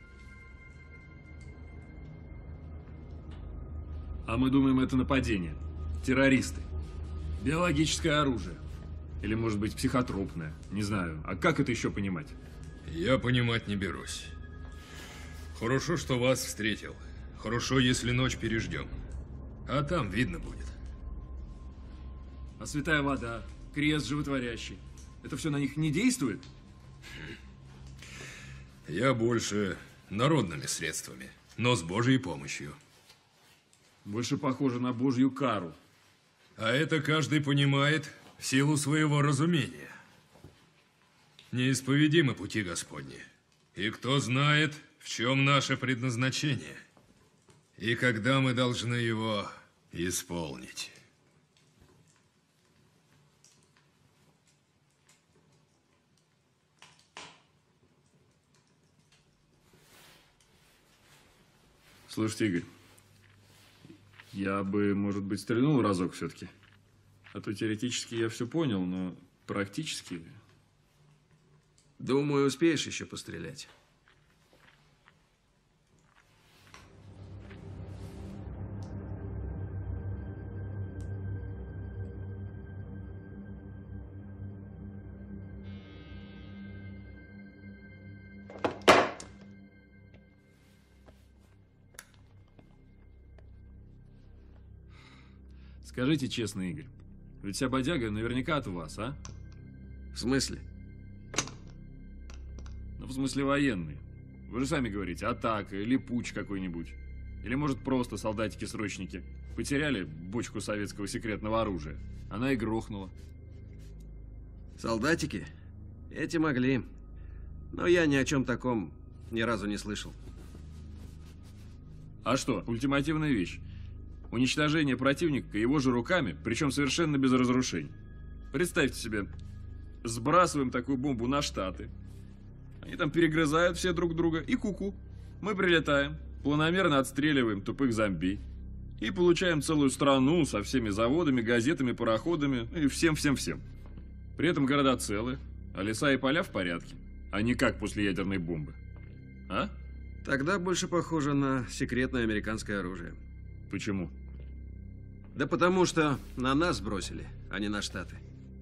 А мы думаем, это нападение. Террористы. Биологическое оружие. Или, может быть, психотропное. Не знаю. А как это еще понимать? Я понимать не берусь. Хорошо, что вас встретил. Хорошо, если ночь переждем. А там видно будет. А святая вода, крест животворящий. Это все на них не действует? Я больше народными средствами, но с Божьей помощью. Больше похоже на Божью кару. А это каждый понимает в силу своего разумения. Неисповедимы пути Господни. И кто знает, в чем наше предназначение, и когда мы должны его исполнить. Слушайте, Игорь, я бы, может быть, стрельнул разок все-таки. А то теоретически я все понял, но практически... Думаю, успеешь еще пострелять. Скажите честно, Игорь, ведь вся бодяга наверняка от вас, а? В смысле? Ну, в смысле военные. Вы же сами говорите, атака или путч какой-нибудь. Или, может, просто солдатики-срочники потеряли бочку советского секретного оружия. Она и грохнула. Солдатики? Эти могли. Но я ни о чем таком ни разу не слышал. А что, ультимативная вещь. Уничтожение противника его же руками, причем совершенно без разрушений. Представьте себе, сбрасываем такую бомбу на Штаты. Они там перегрызают все друг друга и ку-ку. Мы прилетаем, планомерно отстреливаем тупых зомби. И получаем целую страну со всеми заводами, газетами, пароходами и всем-всем-всем. При этом города целы, а леса и поля в порядке. А не как после ядерной бомбы. А? Тогда больше похоже на секретное американское оружие. Почему? Да потому что на нас бросили, а не на Штаты.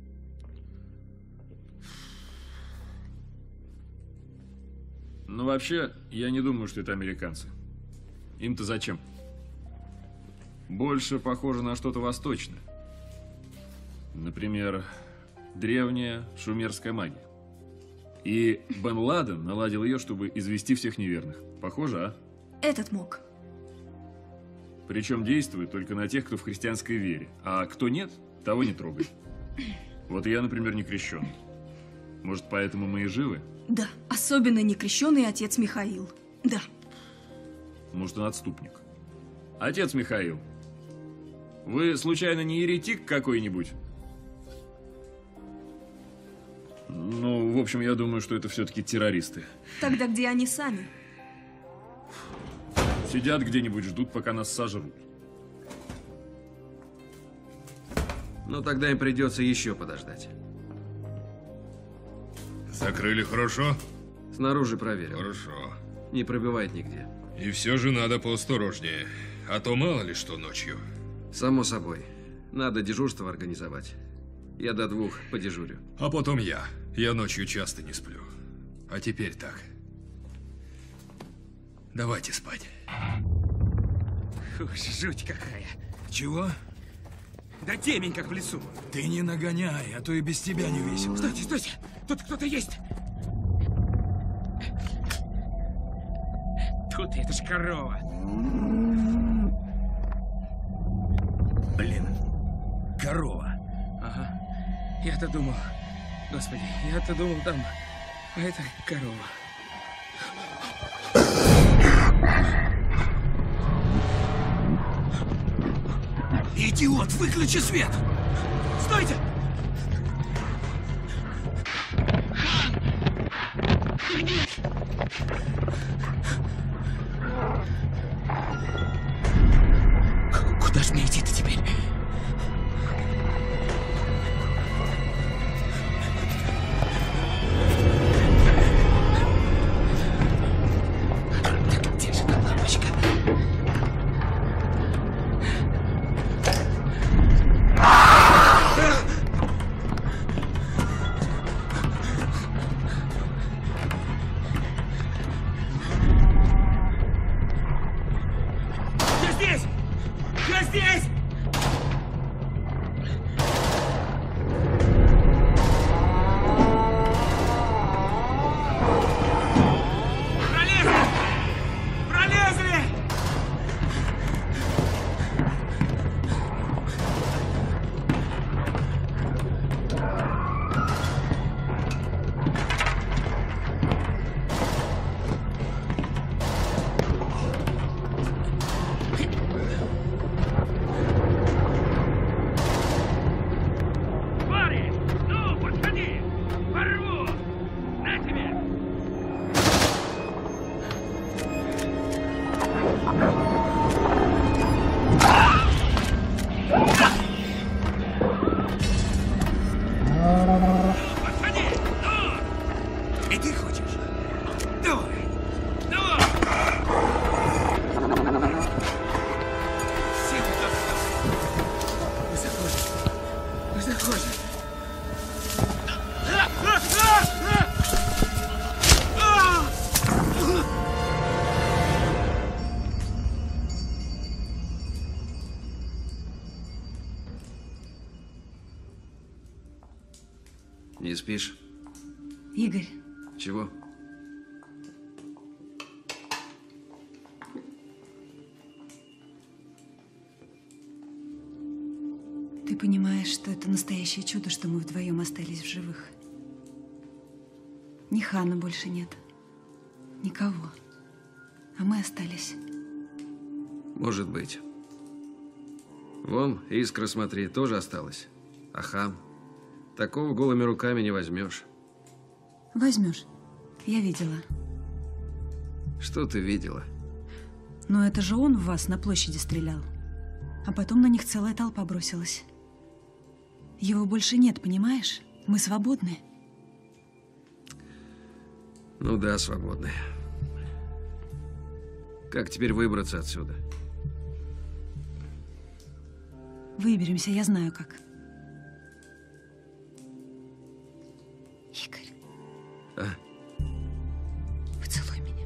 Ну, вообще, я не думаю, что это американцы. Им-то зачем? Больше похоже на что-то восточное. Например, древняя шумерская магия. И Бен Ладен наладил ее, чтобы извести всех неверных. Похоже, а? Этот мог. Причем действует только на тех, кто в христианской вере. А кто нет, того не трогай. Вот я, например, не крещеный. Может, поэтому мы и живы? Да, особенно некрещеный отец Михаил. Да. Может, он отступник. Отец Михаил, вы случайно не еретик какой-нибудь? Ну, в общем, я думаю, что это все-таки террористы. Тогда где они сами? Сидят где-нибудь, ждут, пока нас сожрут. Ну, тогда им придется еще подождать. Закрыли хорошо? Снаружи проверил. Хорошо. Не пробивает нигде. И все же надо поосторожнее. А то мало ли что ночью. Само собой. Надо дежурство организовать. Я до 2 подежурю. А потом я. Я ночью часто не сплю. А теперь так. Давайте спать. Фу, жуть какая. Чего? Да темень, как в лесу. Ты не нагоняй, а то и без тебя не весело. Стойте, стойте! Тут кто-то есть! Тут это ж корова. Блин. Корова. Ага. Я-то думал... Господи, я-то думал там... А это корова. Идиот, выключи свет! Стойте! Куда ж мне идти-то теперь? Так где же та лампочка? Я здесь! Пролезли! Пролезли! Парень! Ну, подходи! Порву! На тебе! Подходи! Ну! И ты хочешь? Давай! Давай! Сил заходит! Заходит! Не спишь? Игорь, Чего? ты понимаешь, что это настоящее чудо, что мы вдвоем остались в живых. Ни Хана больше нет. Никого. А мы остались. Может быть. Вон, Искра, смотри, тоже осталась. А Хан? Такого голыми руками не возьмешь. Возьмешь. Я видела. Что ты видела? Но это же он в вас на площади стрелял. А потом на них целая толпа бросилась. Его больше нет, понимаешь? Мы свободны. Ну да, свободны. Как теперь выбраться отсюда? Выберемся, я знаю как. Игорь. А? Поцелуй меня.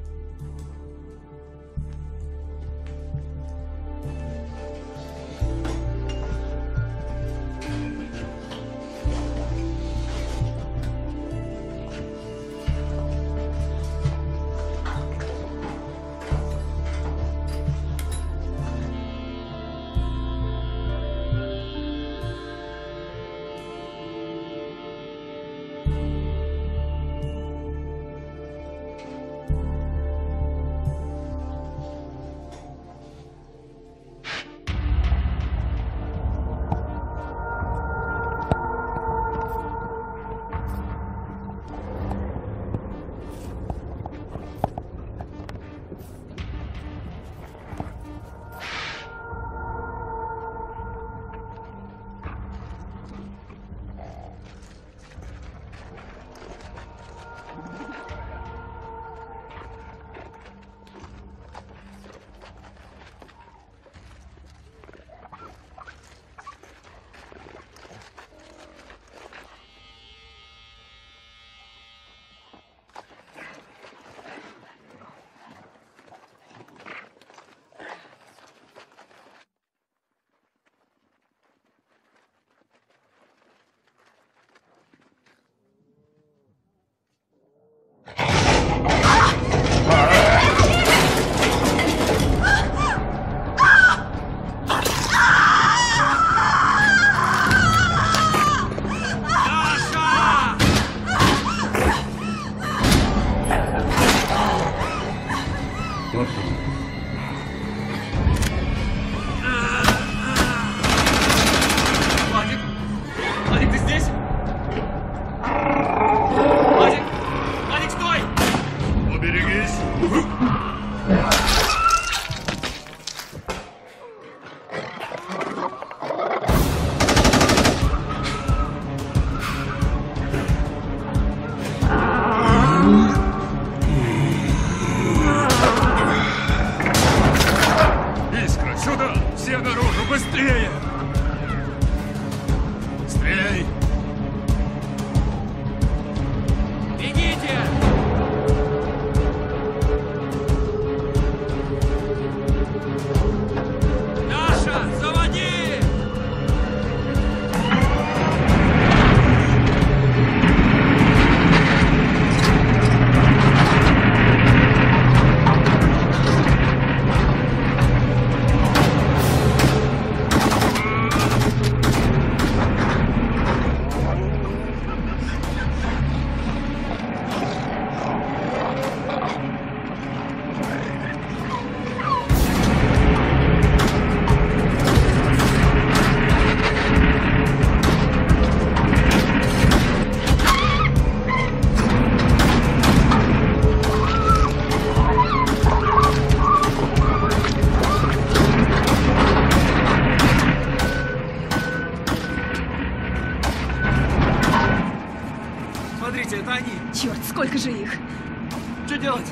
Черт, сколько же их? Что делать?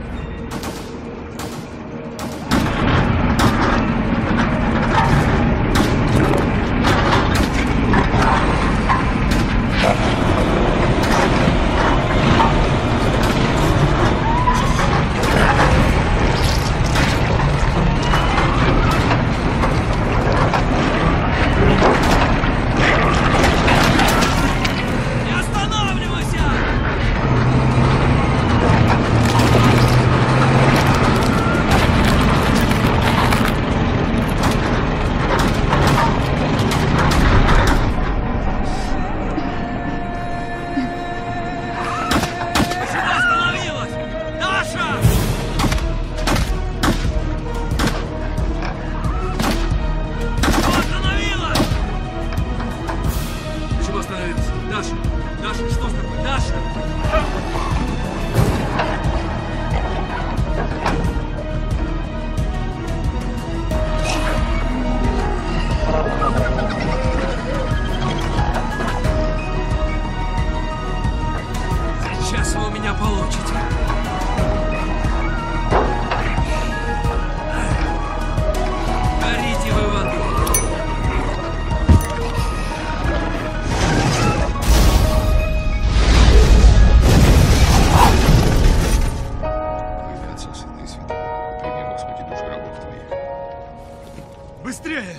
Быстрее!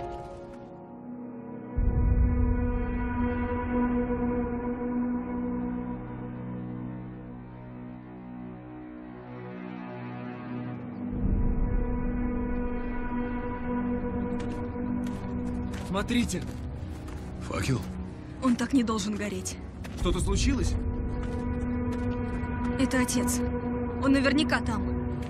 Смотрите! Факел? Он так не должен гореть. Что-то случилось? Это отец. Он наверняка там.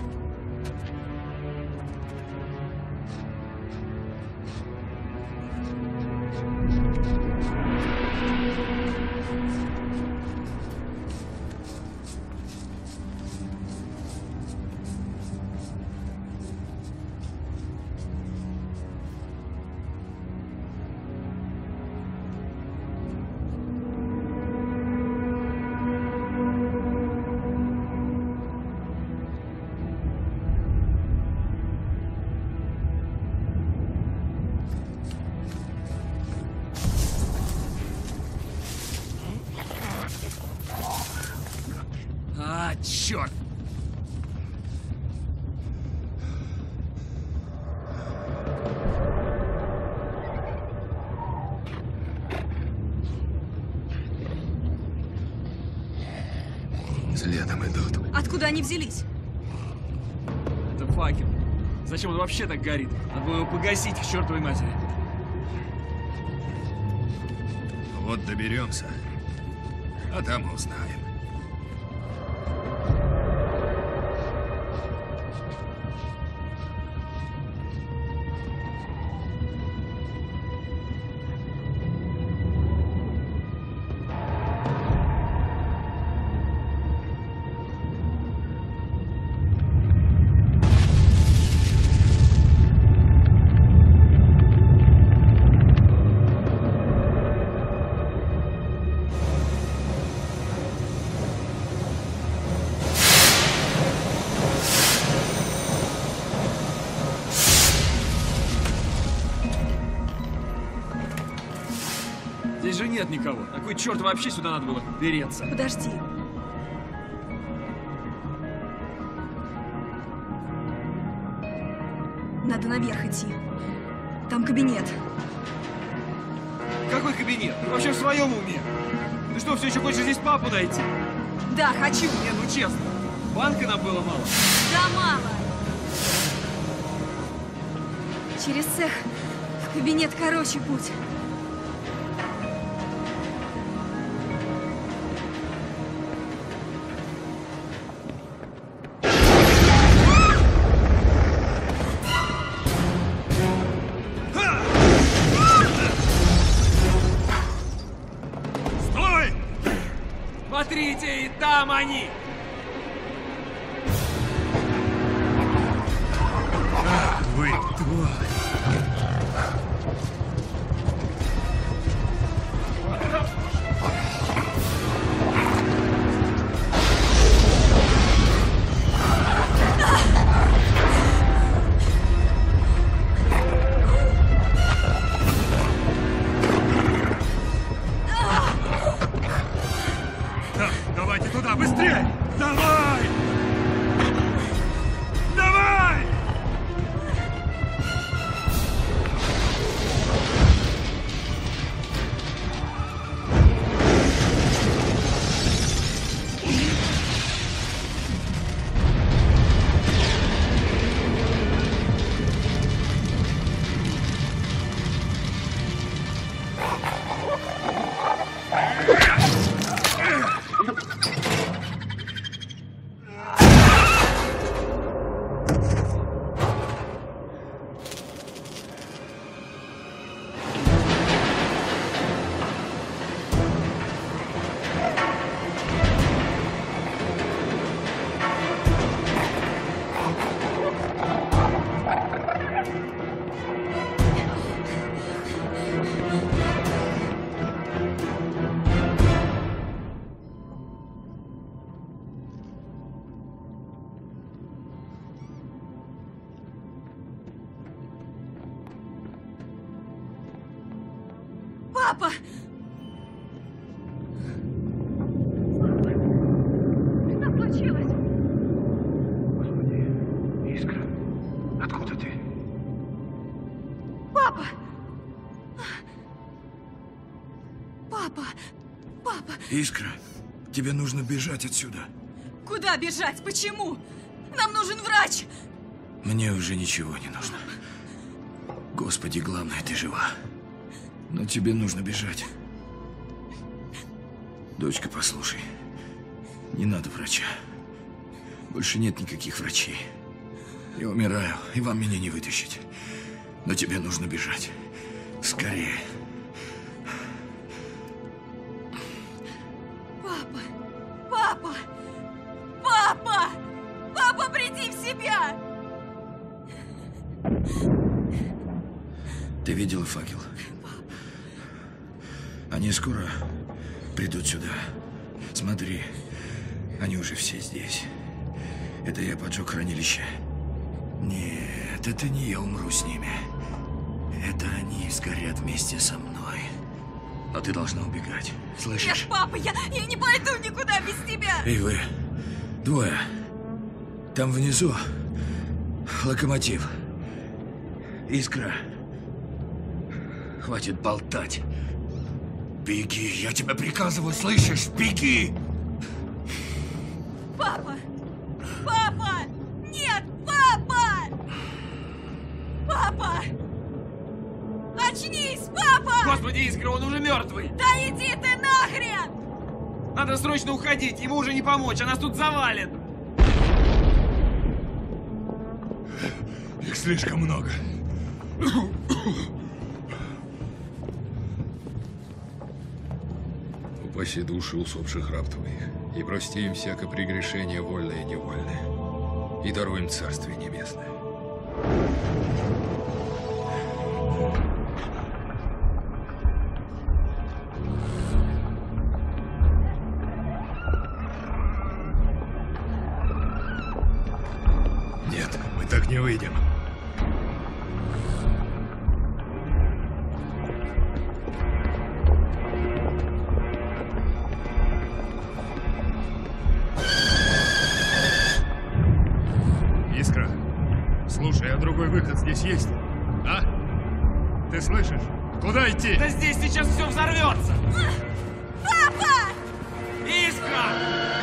Черт! Следом идут. Откуда они взялись? Это факел. Зачем он вообще так горит? Надо было его погасить к чертовой матери. Вот доберемся, а там и узнаем. Здесь же нет никого. На кой черт вообще сюда надо было переться? Подожди. Надо наверх идти. Там кабинет. Какой кабинет? Ты вообще в своем уме? Ты что, все еще хочешь здесь папу найти? Да, хочу. Не, ну честно. Банка нам было мало. Да мало. Через цех в кабинет короче путь. Смотрите, и там они! Ах вы, тварь! сюда, быстрее! Давай! Давай! Папа! Что случилось? Господи, Искра, откуда ты? Папа! Папа! Папа! Искра, тебе нужно бежать отсюда. Куда бежать? Почему? Нам нужен врач! Мне уже ничего не нужно. Господи, главное, ты жива. Но тебе нужно бежать. Дочка, послушай. Не надо врача. Больше нет никаких врачей. Я умираю, и вам меня не вытащить. Но тебе нужно бежать. Скорее. Папа! Папа! Папа! Папа, приди в себя! Ты видела факел? Они скоро придут сюда. Смотри, они уже все здесь. Это я поджег хранилище. Нет, это не я умру с ними. Это они сгорят вместе со мной. Но ты должна убегать. Слышишь? Нет, папа, я не пойду никуда без тебя! Эй, вы, двое. Там внизу локомотив. Искра. Хватит болтать. Беги, я тебе приказываю, слышишь? Беги! Папа! Папа! Нет, папа! Папа! Очнись, папа! Господи, Искра, он уже мертвый! Да иди ты нахрен! Надо срочно уходить, ему уже не помочь, а нас тут завалит! Их слишком много. Упаси души усопших раб твоих, и прости им всякое прегрешение, вольное и невольное, и даруй им Царствие Небесное. Нет, мы так не выйдем. Искра, слушай, а другой выход здесь есть? А? Ты слышишь? Куда идти? Да здесь сейчас все взорвется! Папа! Искра!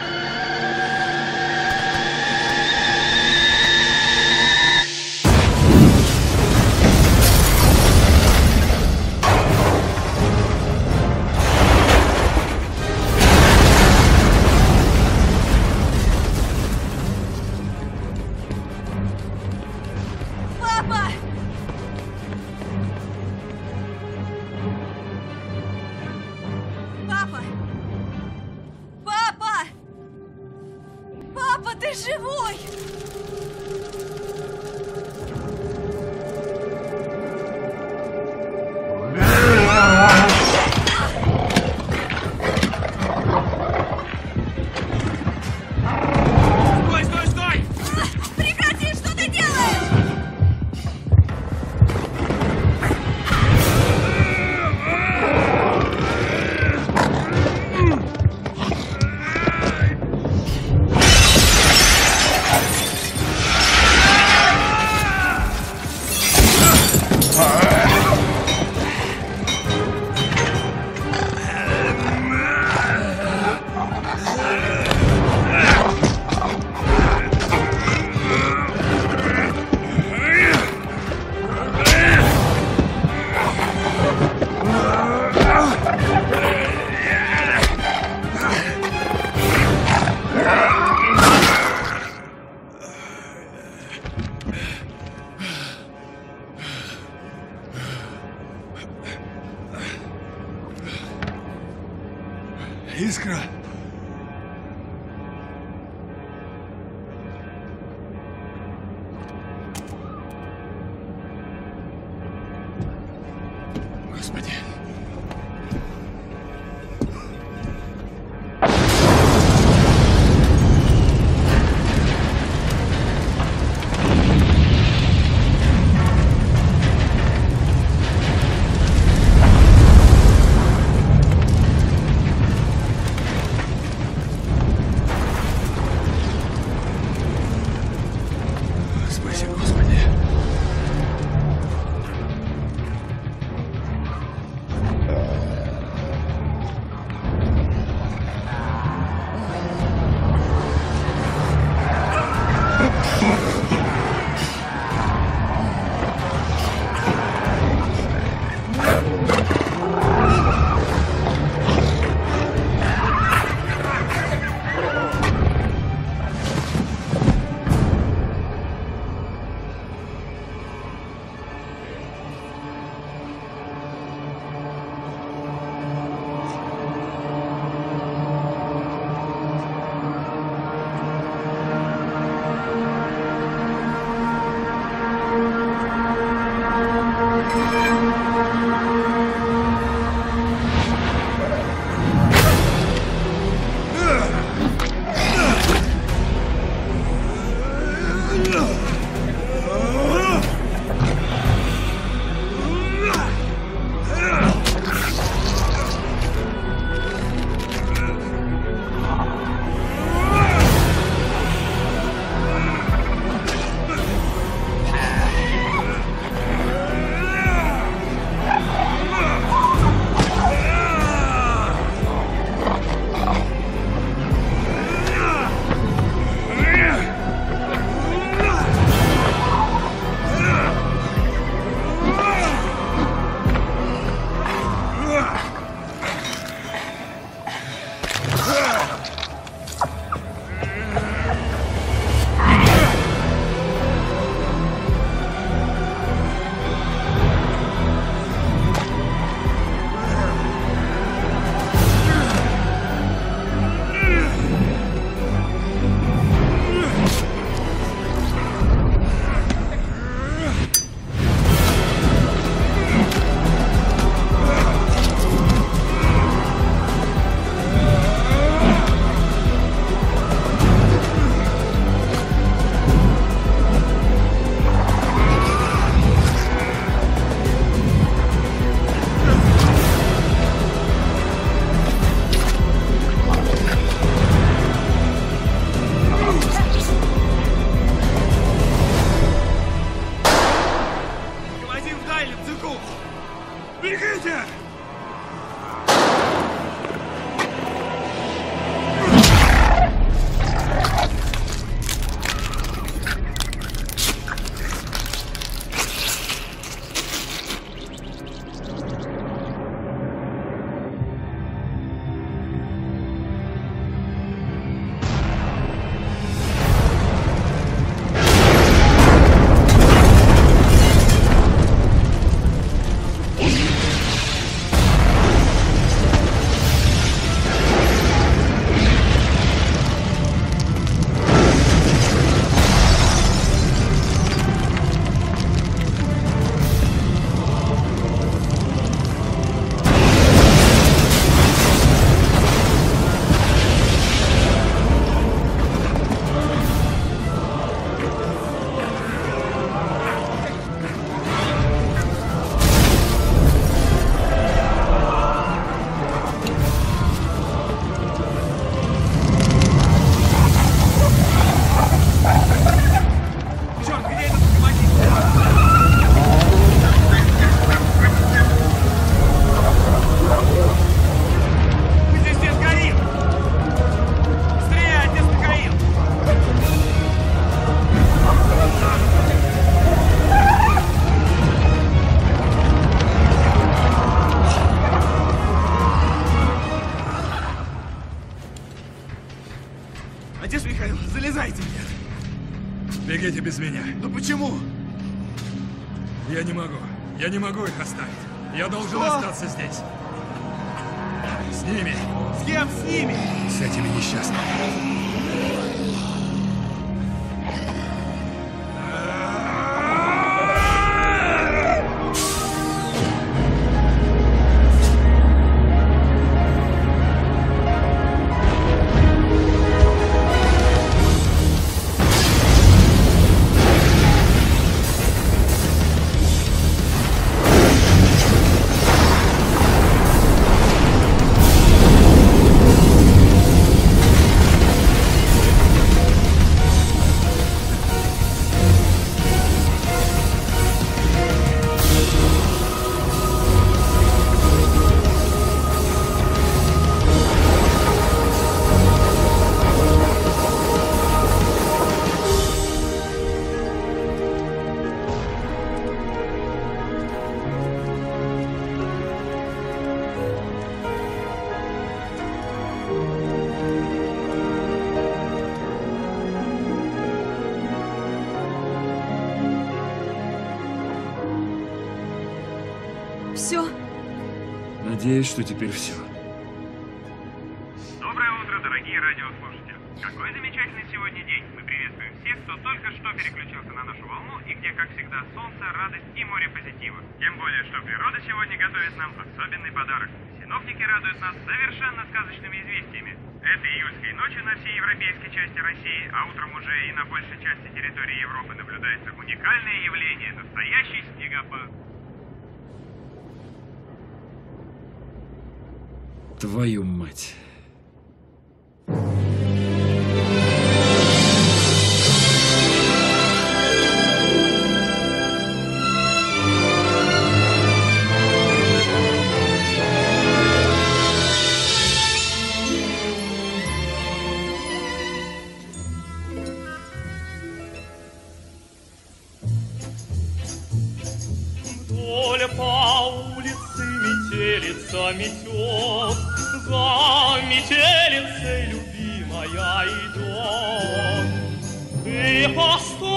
Папа! Папа! Папа! Папа, ты живой! Стой, стой, стой! Прекрати, что ты делаешь? Искра! Отец Михаил, залезайте! Бегите без меня. Ну почему? Я не могу. Я не могу их оставить. Я должен остаться здесь. С ними. С кем с ними? С этими несчастными. Все? Надеюсь, что теперь все. Доброе утро, дорогие радиослушатели. Какой замечательный сегодня день. Мы приветствуем всех, кто только что переключился на нашу волну и где, как всегда, солнце, радость и море позитива. Тем более, что природа сегодня готовит нам особенный подарок. Синоптики радуют нас совершенно сказочными известиями. Этой июльской ночью на всей европейской части России, а утром уже и на большей части территории Европы наблюдается уникальное явление – настоящий снегопад. Твою мать. Вдоль по улице метелица метет, за метелицей любимая идет. Ты постой,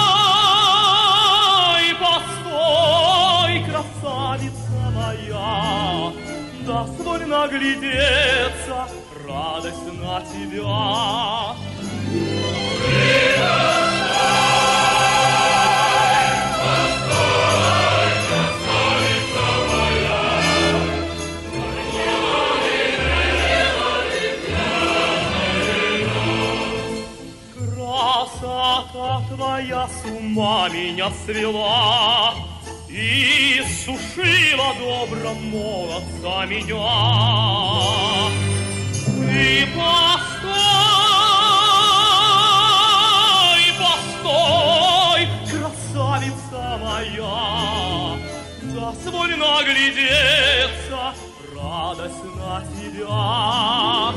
постой, красавица моя, дозволь наглядеться, радость на тебя. Красота твоя с ума меня свела и сушила добром молодца меня. Ты постой, постой, красавица моя, дозволь наглядеться, радость на тебя.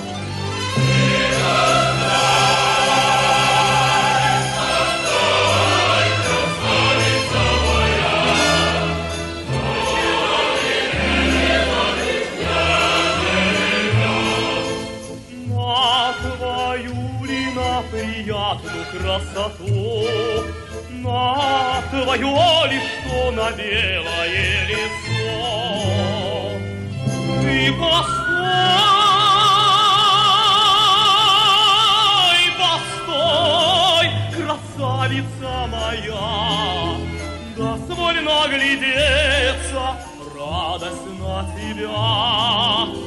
Приятную красоту, на твое лишь что на белое лицо. Ты постой, постой, красавица моя, дозволь наглядеться, радость на тебя.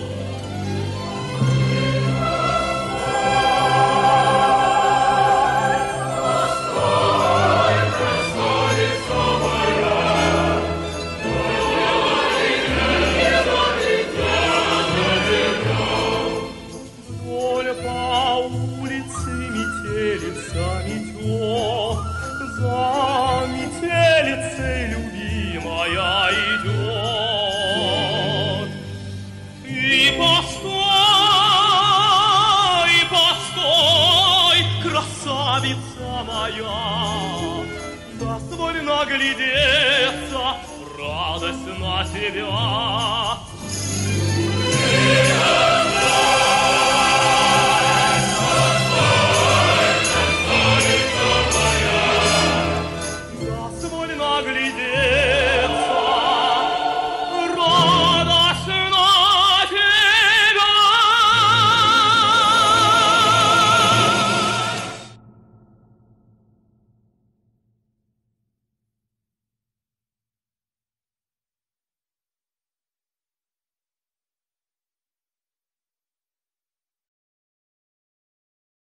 За метелицей любимая идет. И постой, постой, красавица моя, дозволь наглядеться, радость на тебя.